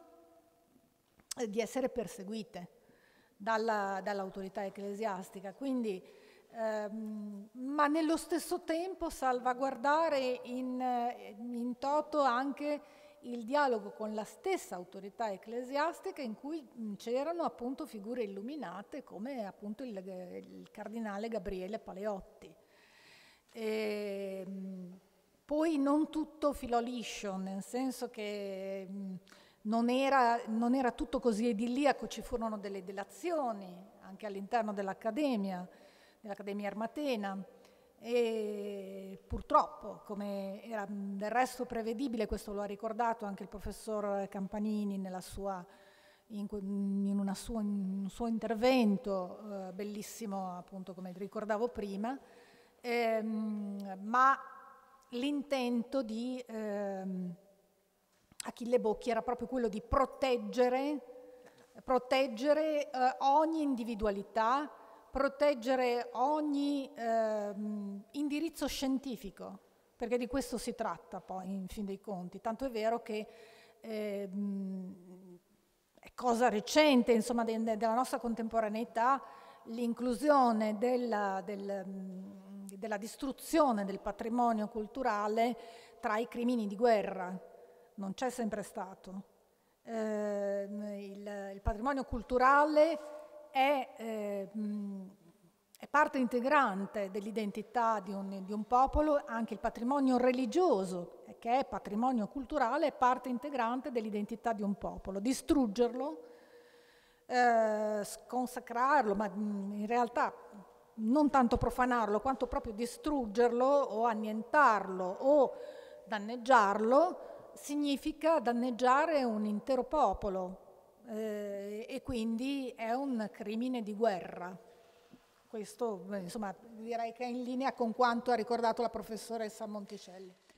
di essere perseguite dalla, dall'autorità ecclesiastica. Quindi, ehm, ma nello stesso tempo salvaguardare in, in toto anche il dialogo con la stessa autorità ecclesiastica, in cui c'erano appunto figure illuminate come appunto il, il cardinale Gabriele Paleotti. E, poi non tutto filò liscio, nel senso che Non era, non era tutto così idilliaco, ci furono delle delazioni anche all'interno dell'Accademia, dell'Accademia Armatena, e purtroppo, come era del resto prevedibile, questo lo ha ricordato anche il professor Campanini nella sua, in, in, una sua, in un suo intervento, eh, bellissimo appunto come ricordavo prima, ehm, ma l'intento di... Ehm, Achille Bocchi era proprio quello di proteggere, proteggere eh, ogni individualità, proteggere ogni eh, indirizzo scientifico, perché di questo si tratta poi in fin dei conti. Tanto è vero che eh, è cosa recente, insomma, de, de, della nostra contemporaneità, l'inclusione della, del, della distruzione del patrimonio culturale tra i crimini di guerra. Non c'è sempre stato. Eh, il, il patrimonio culturale è, eh, è parte integrante dell'identità di un, di un popolo, anche il patrimonio religioso, che è patrimonio culturale, è parte integrante dell'identità di un popolo. Distruggerlo, eh, sconsacrarlo, ma in realtà non tanto profanarlo, quanto proprio distruggerlo o annientarlo o danneggiarlo, significa danneggiare un intero popolo eh, e quindi è un crimine di guerra. Questo, insomma, direi che è in linea con quanto ha ricordato la professoressa Monticelli.